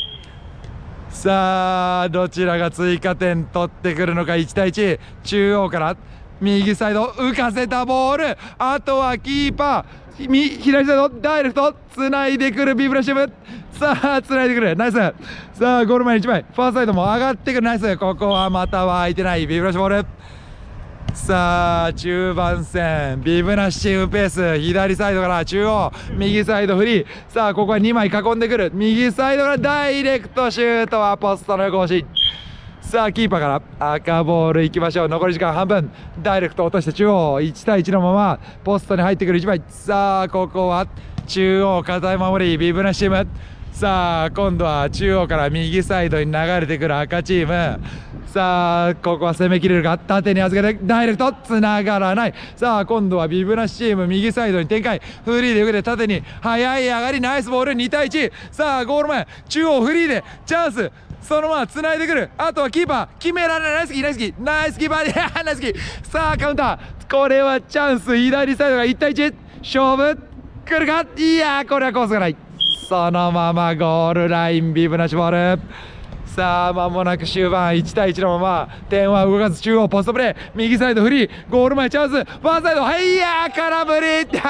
さあどちらが追加点取ってくるのか。いちたいいち、中央から右サイド浮かせたボール、あとはキーパー左サイドダイレクトつないでくるビブラシム。さあつないでくる、ナイス。さあゴール前にいちまい、ファーサイドも上がってくる、ナイス。ここはまたは空いてないビブラシボール。さあ中盤戦ビブなしチームペース、左サイドから中央、右サイドフリー。さあここはにまい囲んでくる、右サイドからダイレクトシュートはポストの横押し。さあキーパーから赤ボールいきましょう。残り時間半分、ダイレクト落として中央、いちたいいちのままポストに入ってくるいちまい。さあここは中央堅い守りビブなしチーム。さあ今度は中央から右サイドに流れてくる赤チーム。さあここは攻めきれるか、縦に預けてダイレクトつながらない。さあ今度はビブなしチーム右サイドに展開、フリーで受けて縦に速い上がり、ナイスボール、にたいいち。さあゴール前中央フリーでチャンス、そのままつないでくる、あとはキーパー決められない、ナイスキーナイスキーナイスキーパー、いやナイスキー。さあカウンター、これはチャンス、左サイドがいちたいいち、勝負来るか、いやこれはコースがない。そのままゴールラインビブなしボール。さあ間もなく終盤、いちたいいちのまま点は動かず、中央ポストプレー、右サイドフリー、ゴール前チャンス、ファーサイド、はいやー空振り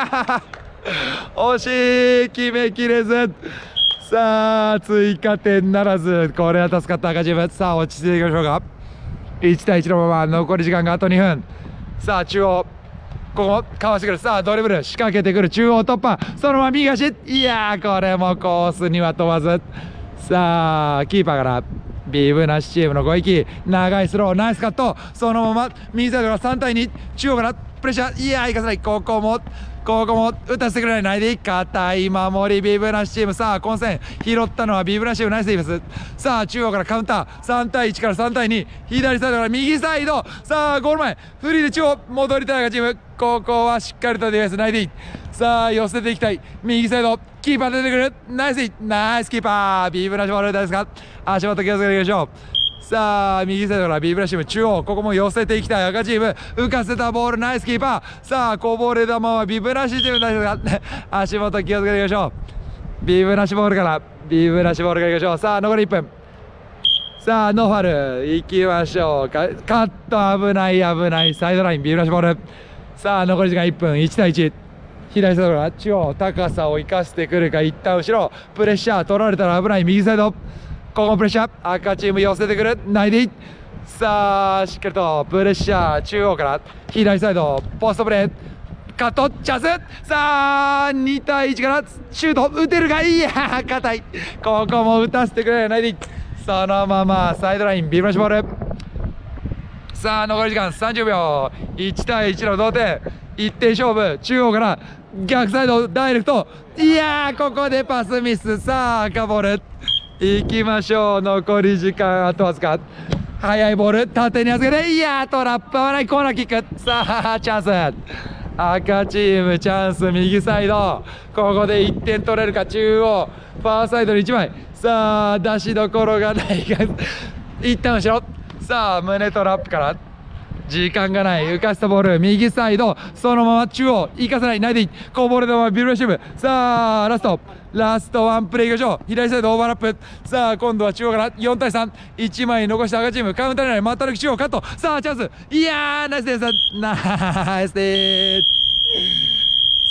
惜しい、決めきれず。さあ追加点ならず、これは助かった赤チーム。さあ落ち着いていきましょうか。いちたいいちのまま残り時間があとにふん。さあ中央ここかわしてくる。さあドリブル仕掛けてくる、中央突破、そのまま右足、いやーこれもコースには飛ばず。さあキーパーからビブなしチームの攻撃、長いスロー、ナイスカット、そのまま右サイドからさんたいに、中央からプレッシャー、いやーいかせない。ここもここも打たせてくれない、ないで堅い守りビブなしチーム。さあ混戦拾ったのはビブなしチーム、ナイスディフェンス。さあ中央からカウンター、さんたいいちからさんたいに、左サイドから右サイド、さあゴール前フリーで中央戻りたい赤チーム。ここはしっかりとディフェンス、ないでいい。さあ寄せていきたい、右サイドキーパー出てくる、ナイスナイスキーパー、ビブなしボールですか、足元気をつけていきましょう。さあ右サイドからビブラシチーム中央、ここも寄せていきたい赤チーム、浮かせたボール、ナイスキーパー。さあこぼれ球はビブラシチームですが足元気をつけていきましょう。ビブラシボールからビブラシボールからいきましょう。さあ残りいっぷん、さあノーファルいきましょう。カット危ない危ない、サイドラインビブラシボール。さあ残り時間いっぷん、いちたいいち、左サイドから中央高さを生かしてくるか、一旦後ろプレッシャー取られたら危ない、右サイドここもプレッシャー、赤チーム寄せてくる、ないでいい。さあしっかりとプレッシャー、中央から左サイドポストプレー、カットチャンス。さあにたいいちからシュート打てるが、いやー硬い、ここも打たせてくれないでいい。そのままサイドラインビブラシボール。さあ残り時間さんじゅうびょう、いちたいいちの同点、いってん勝負、中央から逆サイドダイレクト、いやーここでパスミス。さあ赤ボールいきましょう。残り時間あとわずか、速いボール縦に預けて、いやートラップ合わない、コーナーキック。さあチャンス、赤チームチャンス、右サイドここでいってん取れるか、中央ファーサイドにいちまい、さあ出しどころがないが一旦後ろ、さあ胸トラップから時間がない、浮かせたボール右サイド、そのまま中央行かせない、ないでいい、こぼれ球ビルシブ。さあラストラストワンプレーいきましょう。左サイドオーバーラップ、さあ今度は中央からよんたいさん、いちまい残した赤チーム、カウンターにない、また抜き中央カット、さあチャンス、いやーナイスです、ナイスです。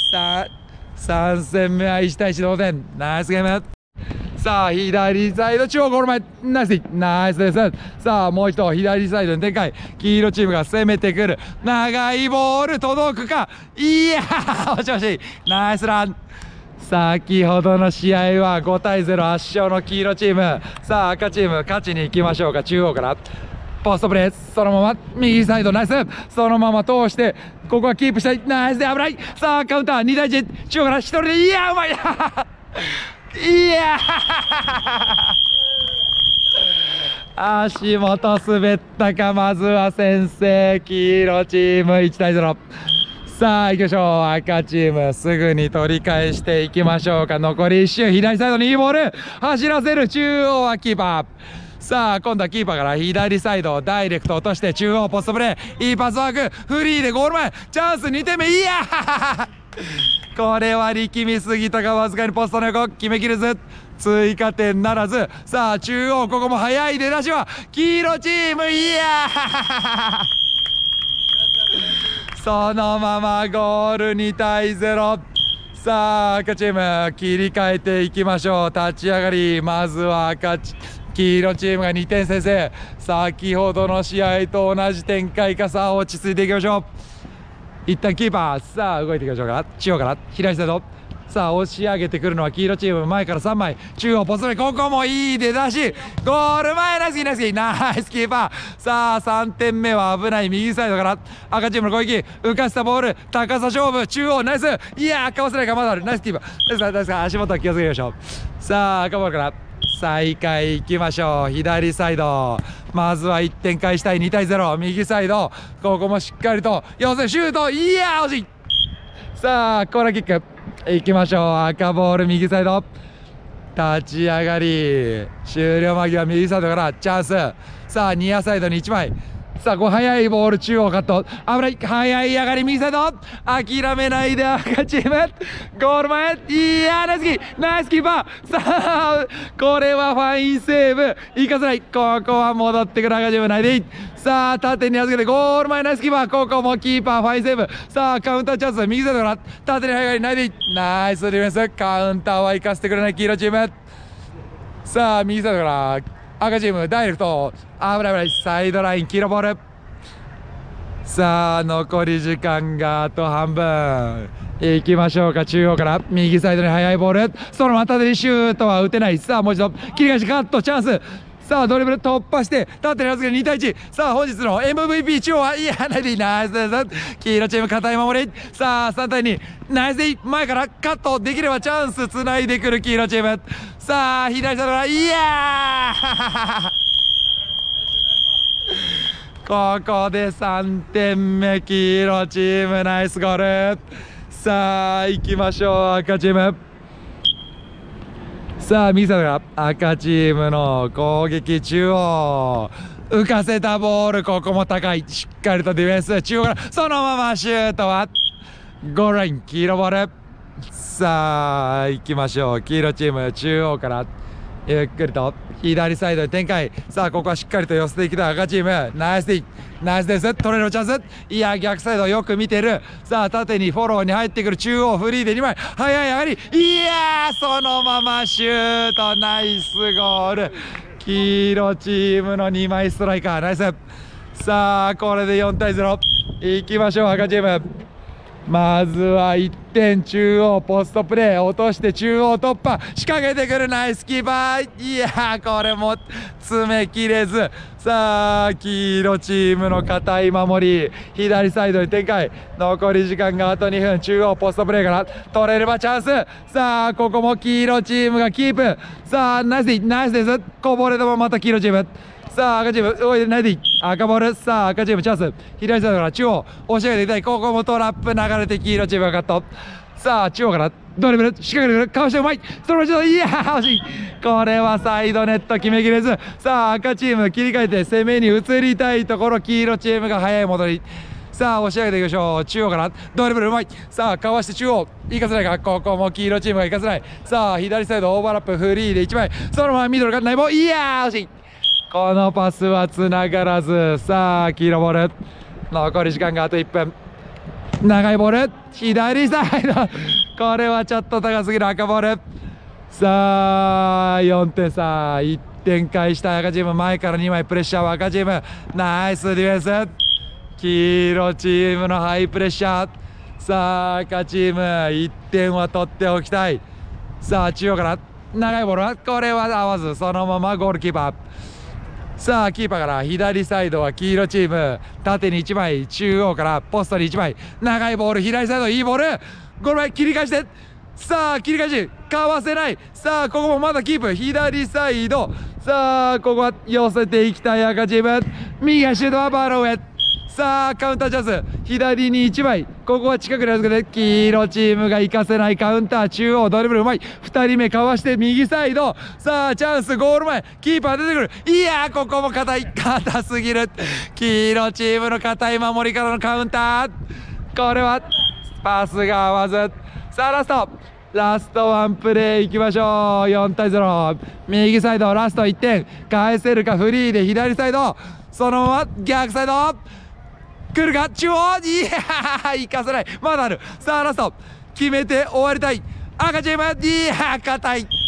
さあさん戦目はいちたいいち同点、ナイスゲーム。さあ左サイド中央ゴール前、ナイスナイスです。さあもう一度左サイドに展開、黄色チームが攻めてくる、長いボール届くか、いやー惜しい惜しい、ナイスラン。 先ほどの試合はごたいゼロ圧勝の黄色チーム。さあ赤チーム勝ちに行きましょうか。中央からポストプレー、そのまま右サイドナイス、そのまま通してここはキープしたい、ナイスで危ない。さあカウンターにたいいち、中央からひとりで、いやうまいいや足元滑ったか。まずは先制、黄色チームいちたいゼロ。さあ行きましょう。赤チームすぐに取り返していきましょうか。残りいっ周、左サイドにいいボール走らせる。中央はキーパー。さあ今度はキーパーから左サイドダイレクト落として中央ポストプレー、いいパスワーク、フリーでゴール前チャンスにてんめ、いやこれは力みすぎたか。わずかにポストの横決めきれず追加点ならず。さあ中央ここも速い出だしは黄色チーム、いやそのままゴールにたいゼロ。さあ赤チーム切り替えていきましょう。立ち上がりまずは赤チ黄色チームがにてん先制。先ほどの試合と同じ展開か。さあ落ち着いていきましょう。一旦キーパー、さあ動いていきましょうか。中央から左サイド、さあ押し上げてくるのは黄色チーム。前からさんまい中央ポストプレー、ここもいい出だし、ゴール前ナイスキーナイスキーナイスキーパー。さあさんてんめは危ない右サイドから赤チームの攻撃、浮かしたボール高さ勝負、中央ナイス、いやーかわせないか、まだあるナイスキーパー。ですからですから足元は気をつけましょう。さあ赤ボールから再開いきましょう。左サイドまずはいってん返したい、にたいゼロ。右サイドここもしっかりと寄せシュート、いやー惜しい。さあコーナーキックいきましょう。赤ボール右サイド立ち上がり終了間際右サイドからチャンス。さあニアサイドにいちまい、さあこう速いボール中央カット、危ない、速い上がり右サイド諦めないで赤チームゴール前、いやーナイスキーナイスキーパー。さあこれはファインセーブいかせない。ここは戻ってくる赤チームないでいい。さあ縦に預けてゴール前ナイスキーパー、ここもキーパーファインセーブ。さあカウンターチャンス右サイドから縦に早いないでいい、ナイスディフェンス。カウンターは生かしてくれない黄色チーム。さあ右サイドから赤チームダイレクト、危ない危ない、サイドライン黄色ボール。さあ残り時間があと半分いきましょうか。中央から右サイドに速いボール、そのまま縦にシュートは打てない。さあもう一度切り返しカットチャンス。さあドリブル突破して縦に預けてにたいいち。さあ本日の エムブイピー 中央は、いやナイスナイスです。黄色チーム堅い守り。さあさんたいにナイスでいい、前からカットできればチャンスつないでくる黄色チーム。さあ左サイドから、いやここでさんてんめ黄色チームナイスゴール。さあ行きましょう赤チーム。さあ右サイドから赤チームの攻撃、中央浮かせたボール、ここも高い、しっかりとディフェンス、中央からそのままシュートはゴールライン黄色ボール。さあ行きましょう。黄色チーム中央からゆっくりと左サイドに展開。さあここはしっかりと寄せていきたい赤チーム。ナイスディナイスです。取れるチャンス、いや逆サイドよく見てる。さあ縦にフォローに入ってくる中央フリーでにまい、速い上がり、いやそのままシュート、ナイスゴール。黄色チームのにまいストライカーナイス。さあこれでよんたいゼロいきましょう赤チーム。まずはいってん中央ポストプレー落として中央突破仕掛けてくるナイスキーパー、いやーこれも詰めきれず。さあ黄色チームの堅い守り、左サイドに展開、残り時間があとにふん、中央ポストプレーから取れればチャンス。さあここも黄色チームがキープ。さあナイスでナイスです。こぼれ球また黄色チーム。さあ赤チームおいでないでいい、赤ボール。さあ赤チームチャンス、左サイドから中央押し上げていきたい、ここもトラップ流れて黄色チームがカット。さあ中央からドリブル仕掛けてくる、かわしてうまい、ストローチュート、いやー惜しい、これはサイドネット決めきれず。さあ赤チーム切り替えて攻めに移りたいところ、黄色チームが早い戻り。さあ押し上げていきましょう。中央からドリブルうまい、さあかわして中央行かせないか、ここも黄色チームが行かせない。さあ左サイドオーバーラップフリーでいちまい、そのままミドルがないボール、いやー惜しい、このパスはつながらず。さあ黄色ボール、残り時間があといっぷん、長いボール左サイドこれはちょっと高すぎる赤ボール。さあよんてんさ、いってん返したい赤チーム、前からにまいプレッシャーは赤チーム、ナイスディフェンス。黄色チームのハイプレッシャー、 さあ赤チームいってんは取っておきたい。さあ中央から長いボールはこれは合わず、そのままゴールキーパー。さあキーパーから左サイドは黄色チーム、縦にいちまい、中央からポストにいちまい、長いボール左サイド、いいボール、ゴール前切り返して、さあ切り返しかわせない。さあここもまだキープ、左サイド、さあここは寄せていきたい赤チーム、右足シュートはバーの上。さあカウンターチャンス、左にいちまい、ここは近くに預けて黄色チームが行かせないカウンター、中央ドリブルうまい、ふたりめかわして右サイド、さあチャンス、ゴール前キーパー出てくる、いやーここも硬い、硬すぎる、黄色チームの硬い守りからのカウンター、これはパスが合わず。さあラストラストワンプレーいきましょう。よんたいゼロ、右サイドラストいってん返せるか、フリーで左サイド、そのまま逆サイド来るか、中央、いやー行かせない、まだある。さあラスト決めて終わりたい赤チーム、いやー硬い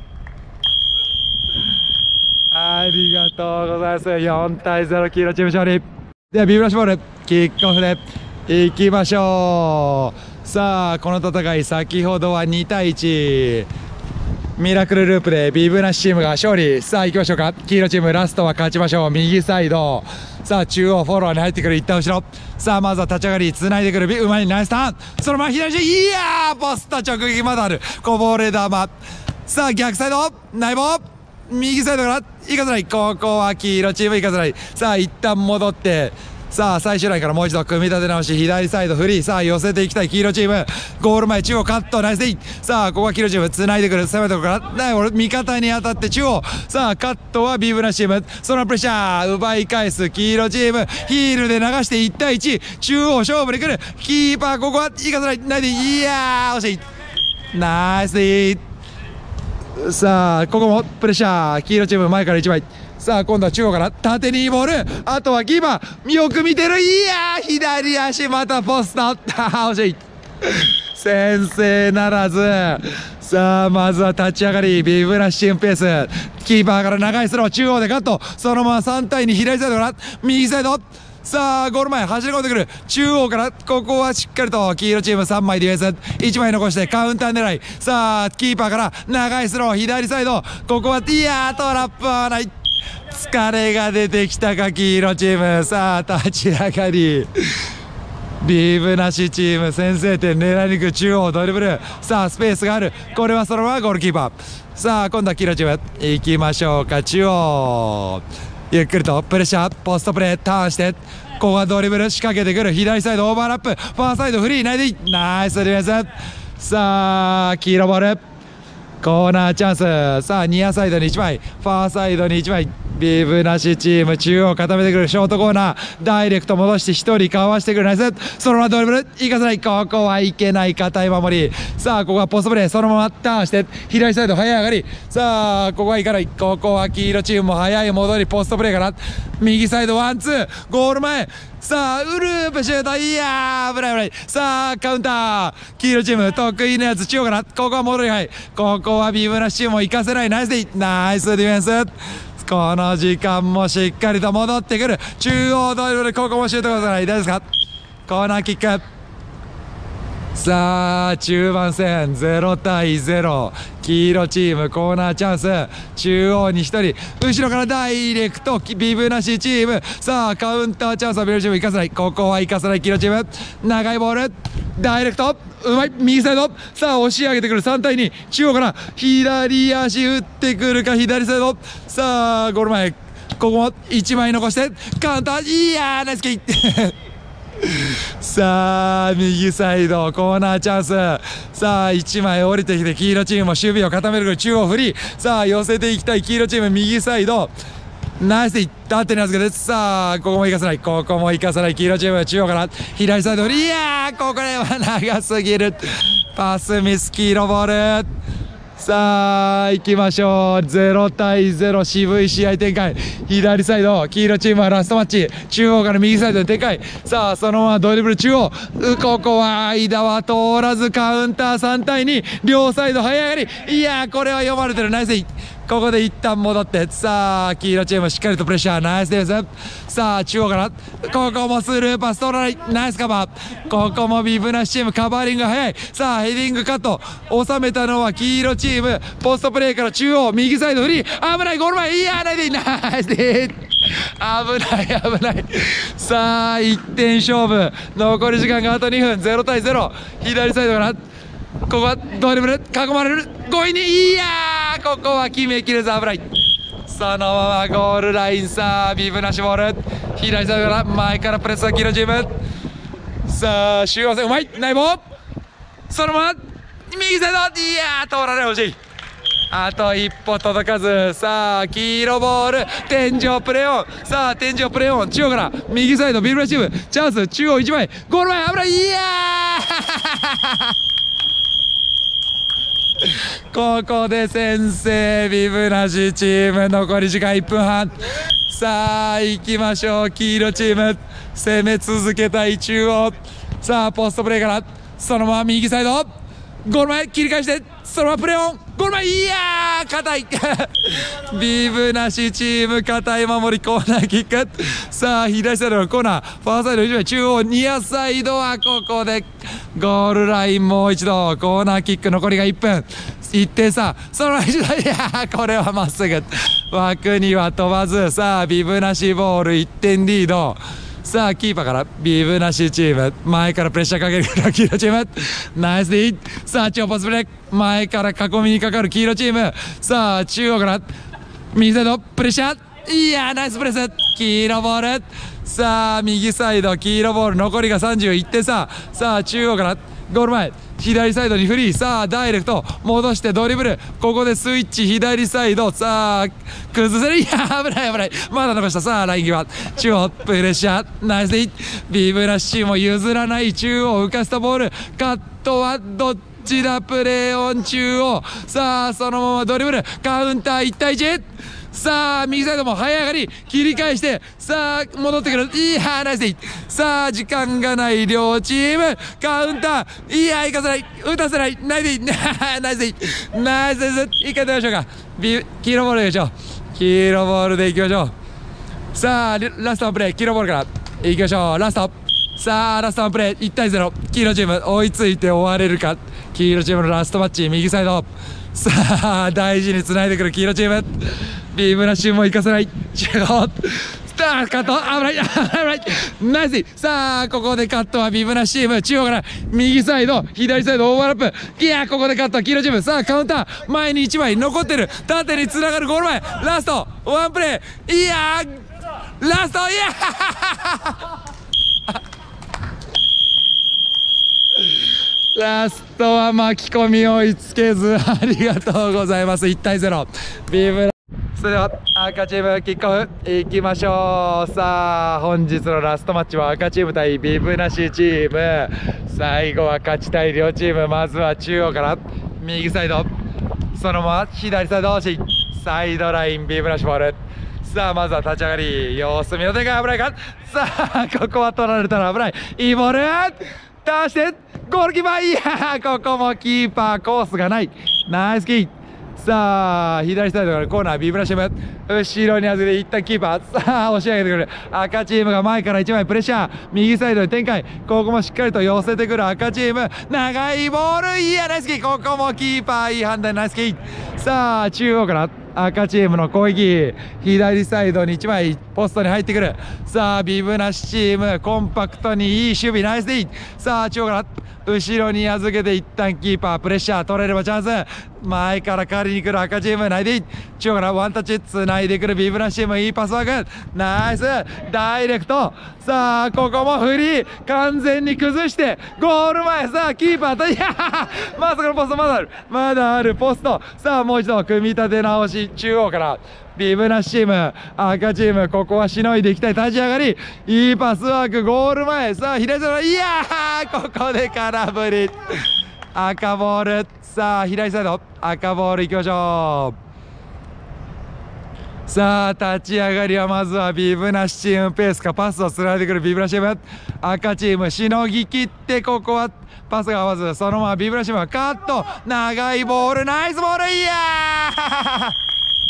ありがとうございます。よんたいゼロ黄色チーム勝利ではビブラッシュボールキックオフでいきましょう。さあこの戦い先ほどはにたいいち、ミラクルループでビブナシチームが勝利。さあ行きましょうか、黄色チームラストは勝ちましょう。右サイド、さあ中央フォローに入ってくる、一旦後ろ、さあまずは立ち上がりつないでくる、うまいナイスターン、そのまま左足、いやーポスト直撃、まだある、こぼれ球、さあ逆サイドナイボー、右サイドから行かせない、ここは黄色チーム行かせない。さあ一旦戻って、さあ最終ラインからもう一度組み立て直し、左サイドフリー、さあ寄せていきたい黄色チーム、ゴール前中央カットナイスデイ、さあここは黄色チームつないでくる、攻めたところからな俺味方に当たって中央、さあカットはビブナシチーム、そのプレッシャー奪い返す黄色チーム、ヒールで流していったいいち、中央勝負に来る、キーパーここは行かせない、ないで、いやー惜しい、ナイスデイ。さあここもプレッシャー黄色チーム前からいちまい、さあ今度は中央から縦にいいボール、あとはキーパーよく見てる、いやー左足またポスト惜しい先制ならず。さあまずは立ち上がりビブラシチームペース、キーパーから長いスロー、中央でカット、そのままさんたいに左サイドから右サイド、さあゴール前走り込んでくる、中央からここはしっかりと黄色チームさんまいディフェンス、いちまい残してカウンター狙い、さあキーパーから長いスロー左サイド、ここはいやートラップはない、疲れが出てきたか黄色チーム。さあ立ち上がりビブなしチーム先制点狙いに行く、中央ドリブル、さあスペースがある、これはそのままゴールキーパー。さあ今度は黄色チーム行きましょうか、中央ゆっくりとプレッシャーポストプレーターンして、ここはドリブル仕掛けてくる、左サイドオーバーラップ、ファーサイドフリー内でナイスディフェンス。さあ黄色ボールコーナーチャンス、さあニアサイドにいちまい、ファーサイドにいちまい、ビブなしチーム中央固めてくる、ショートコーナーダイレクト戻してひとりかわしてくる、ナイス、そのままドリブルいかせない、ここはいけない堅い守り。さあここはポストプレー、そのままターンして左サイド早い上がり、さあここはいかない、ここは黄色チームも早い戻り、ポストプレーから右サイドワンツーゴール前、さあウループシュート、いやー危ない危ない、さあカウンター黄色チーム得意なやつ、中央からここは戻り、はいここはビブなしチームも行かせない、ナイスディナイスディフェンス。この時間もしっかりと戻ってくる、中央ドリブル、ここもシュートがない、大丈夫ですか、コーナーキック。さあ中盤戦ゼロたいゼロ、黄色チームコーナーチャンス、中央にひとり、後ろからダイレクトビブなしチーム、さあカウンターチャンスはビブチーム生かせない、ここは生かせない黄色チーム、長いボールダイレクトうまい、右サイド、さあ押し上げてくるさんたいに、中央から左足打ってくるか、左サイド、さあゴール前ここもいちまい残してカウンター、いやーナイスキーさあ右サイドコーナーチャンス、さあいちまい降りてきて黄色チームも守備を固めるから中央フリー、さあ寄せていきたい黄色チーム右サイド、ナイスでいったってなずけです。さあここも行かせない、ここも行かせない黄色チーム、中央から左サイドフリー、いやーここでは長すぎる、パスミス黄色ボール。さあ行きましょう、ゼロたいゼロ渋い試合展開、左サイド黄色チームはラストマッチ、中央から右サイドに展開、さあそのままドリブル中央、ここは間は通らずカウンターさんたいに、両サイド早上がり、いやーこれは読まれてる、ナイスイ、 ここで一旦戻って、さあ黄色チームしっかりとプレッシャー、ナイスディフェンス。さあ中央からここもスルーパス取らない、ナイスカバー。ここもビブナシチームカバーリング早い。さあヘディングカット収めたのは黄色チーム。ポストプレーから中央右サイドフリー、危ない、ゴール前、いやないで、ナイスで危ない危ない。さあいってん勝負、残り時間があとにふん、ゼロたいゼロ。左サイドからここはドリブル囲まれる、強引に、いやーここは決めきれず危ない。そのままゴールライン。さあビブナシボール、左サイドから前からプレスは黄色チーム。さあ中央線うまい、ナイボーそのまま右サイド、いやー通らない、惜しい。あと一歩届かず。さあ黄色ボール、天井プレーオン。さあ天井プレーオン、中央から右サイドビブナシチームチャンス、中央いちまい、ゴール前危ない、いやーここで先制、ビブナシチーム。残り時間いっぷんはん。さあ行きましょう、黄色チーム攻め続けたい中央。さあポストプレーからそのまま右サイドゴール前切り返して、そのままプレーオン、ゴール前、いやー硬いビブナシチーム硬い守り、コーナーキック。さあ左サイドのコーナー、ファーサイドいちまい、中央ニアサイドはここでゴールライン、もう一度コーナーキック、残りがいっぷん、いってん差。そのまま一度、いやーこれはまっすぐ枠には飛ばず。さあビブナシボールいってんリード。さあキーパーからビブナシチーム、前からプレッシャーかける黄色チーム、ナイスディー。さあ超ポスプレー、前から囲みにかかる黄色チーム。さあ中央から右サイドプレッシャー、いやーナイスプレス、黄色ボール。さあ右サイド黄色ボール、残りがさんじゅういってん差。さあ中央からゴール前左サイドにフリー。さあダイレクト戻してドリブル、ここでスイッチ左サイド。さあ崩せる、いや危ない危ない、まだ残した。さあライン際中央プレッシャー、ナイスでいい。ビブラッシュも譲らない、中央浮かせたボール、カットはどっちだ、プレーオン中央。さあそのままドリブルカウンターいちたいいち。さあ右サイドも早上がり切り返して、さあ戻ってくる、いやナイスでいい。さあ時間がない両チーム、カウンター、いや行かせない、打たせない、ナイスでいいナイスでいい、ナイスです。一回出ましょうか、ビ黄色ボールでいきましょう、黄色ボールでいきましょう。さあラストのプレー、黄色ボールからいきましょう、ラスト。さあラストのプレーいちたいゼロ、黄色チーム追いついて終われるか。黄色チームのラストマッチ、右サイド。さあ大事につないでくる黄色チーム、ビブナシュも行かせない、中央カット、危ない危ないナイス。さあここでカットはビブナシチーム、中央から右サイド左サイドオーバーラップ、いやここでカット黄色チーム。さあカウンター前にいちまい残ってる、縦につながるゴール前、ラストワンプレー、いやラスト、いやラストは巻き込み追いつけず、ありがとうございます。いちたいゼロ、ビブラ。それでは赤チームキックオフいきましょう。さあ本日のラストマッチは赤チーム対ビブナシチーム。最後は勝ちたい両チーム。まずは中央から右サイド、そのまま左サイド押し、サイドラインビブナシボール。さあまずは立ち上がり、様子見の手が危ないか。さあここは取られたら危ない、いいボール出してゴールキーパー、いやここもキーパーコースがない、ナイスキー。さあ左サイドからコーナービブナシチーム、後ろに預けて一旦キーパー、さあ押し上げてくる赤チームが前からいちまいプレッシャー、右サイドに展開、ここもしっかりと寄せてくる赤チーム、長いボール、いやナイスキー、ここもキーパーいい判断、ナイスキー。さあ中央から赤チームの攻撃、左サイドにいちまいポストに入ってくる。さあビブナシチームコンパクトにいい守備、ナイスでいい。さあ中央から後ろに預けて一旦キーパープレッシャー取れればチャンス、前から借りに来る赤チーム、ナイスでいい。中央からワンタッチつないでくるビブナシチーム、いいパスワーク、ナイスダイレクト。さあここもフリー完全に崩してゴール前、さあキーパーと、いやまさかのポストまだある、まだあるポスト。さあもう一度組み立て直し、中央からビブナシチーム赤チーム、ここはしのいでいきたい、立ち上がりいいパスワーク、ゴール前。さあ左サイド、いやーここで空振り、赤ボール。さあ左サイド赤ボールいきましょう。さあ立ち上がりはまずはビブナシチームペースか、パスをつないでくるビブナシチーム、赤チームしのぎきって、ここはパスが合わず、そのままビブナシチームはカット、長いボール、ナイスボール、いやー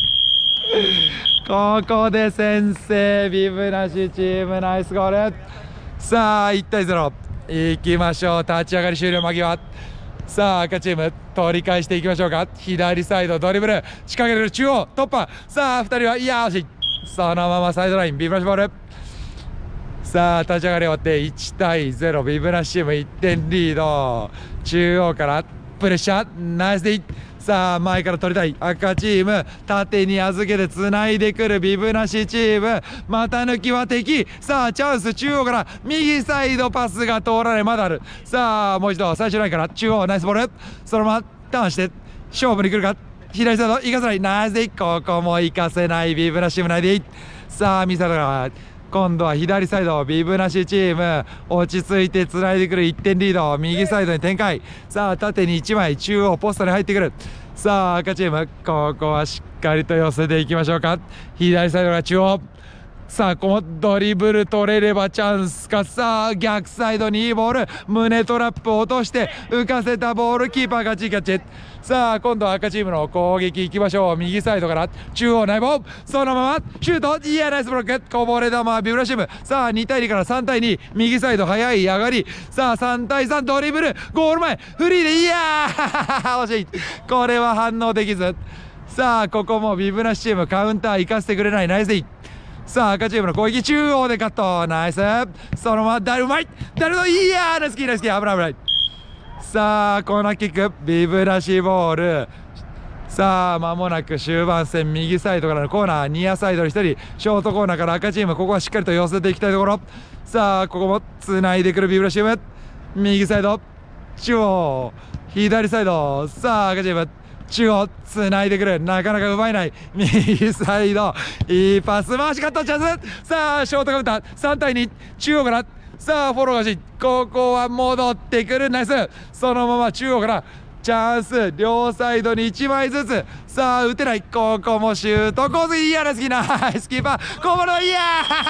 ここで先制、ビブなしチームナイスゴール。さあいちたいゼロいきましょう。立ち上がり終了間際。さあ赤チーム取り返していきましょうか。左サイドドリブル仕掛ける、中央突破。さあふたりはいや惜しい。そのままサイドライン、ビブラシボール。さあ立ち上がり終わっていちたいゼロ、ビブラシチームいってんリード。中央からプレッシャー、ナイスディ。さあ前から取りたい赤チーム、縦に預けてつないでくるビブなしチーム、股抜きは敵。さあチャンス、中央から右サイドパスが通らない、まだある。さあもう一度最終ラインから中央、ナイスボール。そのままターンして勝負に来るか。左サイド行かせない、ナイスディ。ここも行かせないビブなしチーム内で。さあ右サイドから今度は左サイド、ビブなしチーム落ち着いてつないでくる、いってんリード。右サイドに展開。さあ縦にいちまい、中央ポストに入ってくる。さあ赤チームここはしっかりと寄せていきましょうか。左サイドが中央。さあこのドリブル取れればチャンスか。さあ逆サイドにいいボール、胸トラップを落として浮かせたボール、キーパーがチーキャッチ。さあ今度は赤チームの攻撃いきましょう。右サイドから中央内棒、そのままシュート、いやナイスブロック。こぼれ球ビブラシウム。さあにたいにからさんたいに、右サイド速い上がり。さあさんたいさんドリブル、ゴール前フリーで、いやー惜しい。これは反応できず。さあここもビブラシチームカウンター行かせてくれない、ナイスディ。さあ赤チームの攻撃、中央でカット、ナイス。そのままだうまい、だるの、いやーナイスキーナイスキー、危ない危ない。さあコーナーキック、ビブラシボール。さあ間もなく終盤戦、右サイドからのコーナー、ニアサイドにひとり、ショートコーナーから赤チーム、ここはしっかりと寄せていきたいところ。さあここもつないでくるビブラシチーム、右サイド中央、左サイド。さあ赤チーム中央つないでくる、なかなか奪えない。右サイドいいパス回しカットチャンス。さあショートカウンターさんたいに、中央からさあフォローがし、ここは戻ってくる、ナイス。そのまま中央からチャンス、両サイドにいちまいずつ。さあ打てない、ここもシュートコース、いやナイスキー、ナイスキーパーこぼれ、いや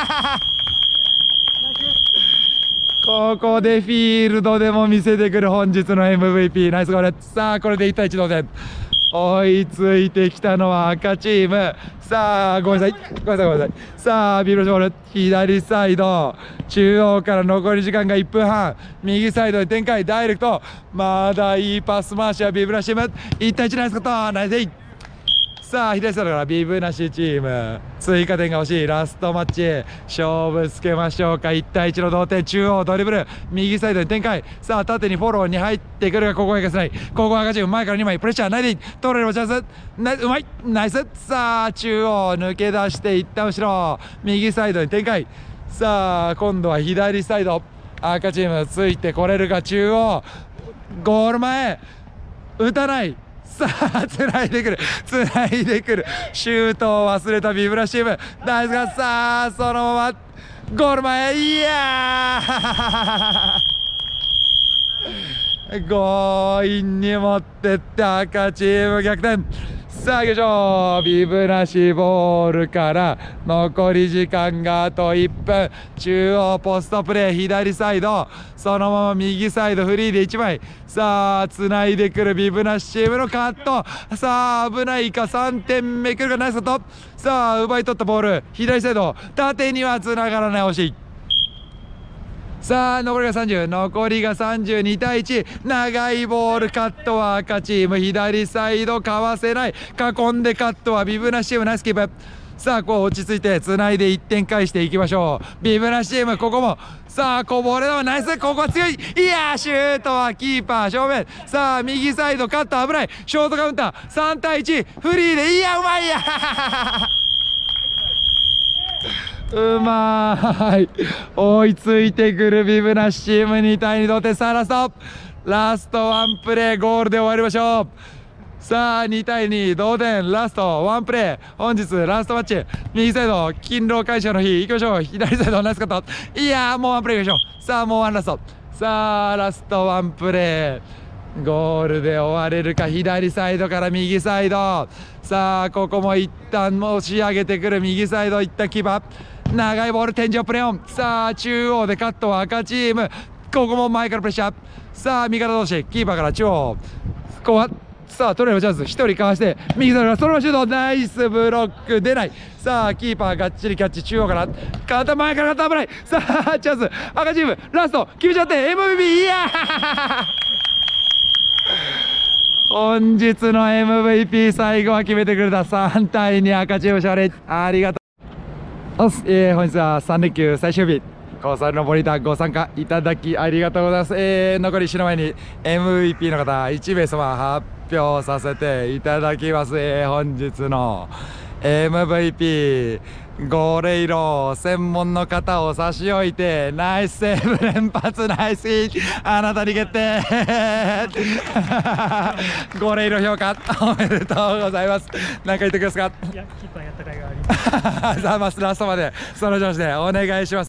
ここでフィールドでも見せてくる本日の エムブイピー、ナイスゴール。さあこれでいちたいいち同点。追いついてきたのは赤チーム。さあごめんなさいごめんなさいごめんなさい。さあビブラシボール、左サイド中央から残り時間がいっぷんはん、右サイドで展開、ダイレクト、まだいいパス回しはビブラシチーム、いちたいいちナイスカット、ナイスデイ。さあ左サイドからビブなしチーム、追加点が欲しいラストマッチ、勝負つけましょうか。いちたいいちの同点、中央ドリブル、右サイドに展開。さあ縦にフォローに入ってくるが、ここはいかせない。ここは赤チーム前からにまい、プレッシャーないで取れればチャンス、ナイス、うまい、ナイス。さあ中央抜け出していった後ろ、右サイドに展開。さあ今度は左サイド、赤チームついてこれるか。中央ゴール前打たない。さあつないでくるつないでくる、シュートを忘れたビブラシチーム、ナイスが。さあそのままゴール前、いやー強引に持ってって赤チーム逆転。さあ行きましょう。ビブなしボールから残り時間があといっぷん、中央ポストプレー、左サイドそのまま右サイドフリーでいちまい。さあつないでくるビブなしチームのカット。さあ危ないか、さんてんめくるか、ナイスカット。さあ奪い取ったボール、左サイド縦にはつながらない、惜しい。さあ残りがさんじゅう、残りがさんじゅう、にたいいち、長いボールカットは赤チーム、左サイドかわせない、囲んでカットはビブなしチーム、ナイスキープ。さあこう落ち着いてつないでいってん返していきましょう。ビブなしチームここもさあこぼれ球ナイス、ここは強い、いやーシュートはキーパー正面。さあ右サイドカット危ない、ショートカウンターさんたいいちフリーで、いやうまいやうまーい、追いついてくるビブなしチーム、にたいに同点。さあラストラストワンプレーゴールで終わりましょう。さあにたいに同点、ラストワンプレー、本日ラストマッチ、右サイド勤労感謝の日いきましょう。左サイドナイスカット、いやーもうワンプレーいきましょう。さあもうワンラスト、さあラストワンプレーゴールで終われるか。左サイドから右サイド、さあここも一旦押し上げてくる右サイド、一旦キーパー長いボール天井プレーオン。さあ中央でカットは赤チーム、ここも前からプレッシャー。さあ味方同士、キーパーから中央、ここはさあ取れるチャンス、ひとりかわして右サイドからそのままシュート、ナイスブロック出ない。さあキーパーがっちりキャッチ、中央から肩前から肩危ない。さあチャンス、赤チームラスト決めちゃって エムブイピー。いや本日の エムブイピー 最後は決めてくれた。さんたいに赤チーム勝利、ありがとうございます。えー、本日はさん連休最終日、コーサルのモニターご参加いただきありがとうございます。えー、残りいちの前に エムブイピー の方いち名様発表させていただきます。えー、本日の エムブイピー ゴーレイロ専門の方を差し置いてナイスセーブ連発、ナイスイン、あなたに決定ゴーレイロ評価おめでとうございます。何か言ってくださいますか。 いや、キーパーやった甲斐があります。 ラストまでその調子でお願いします。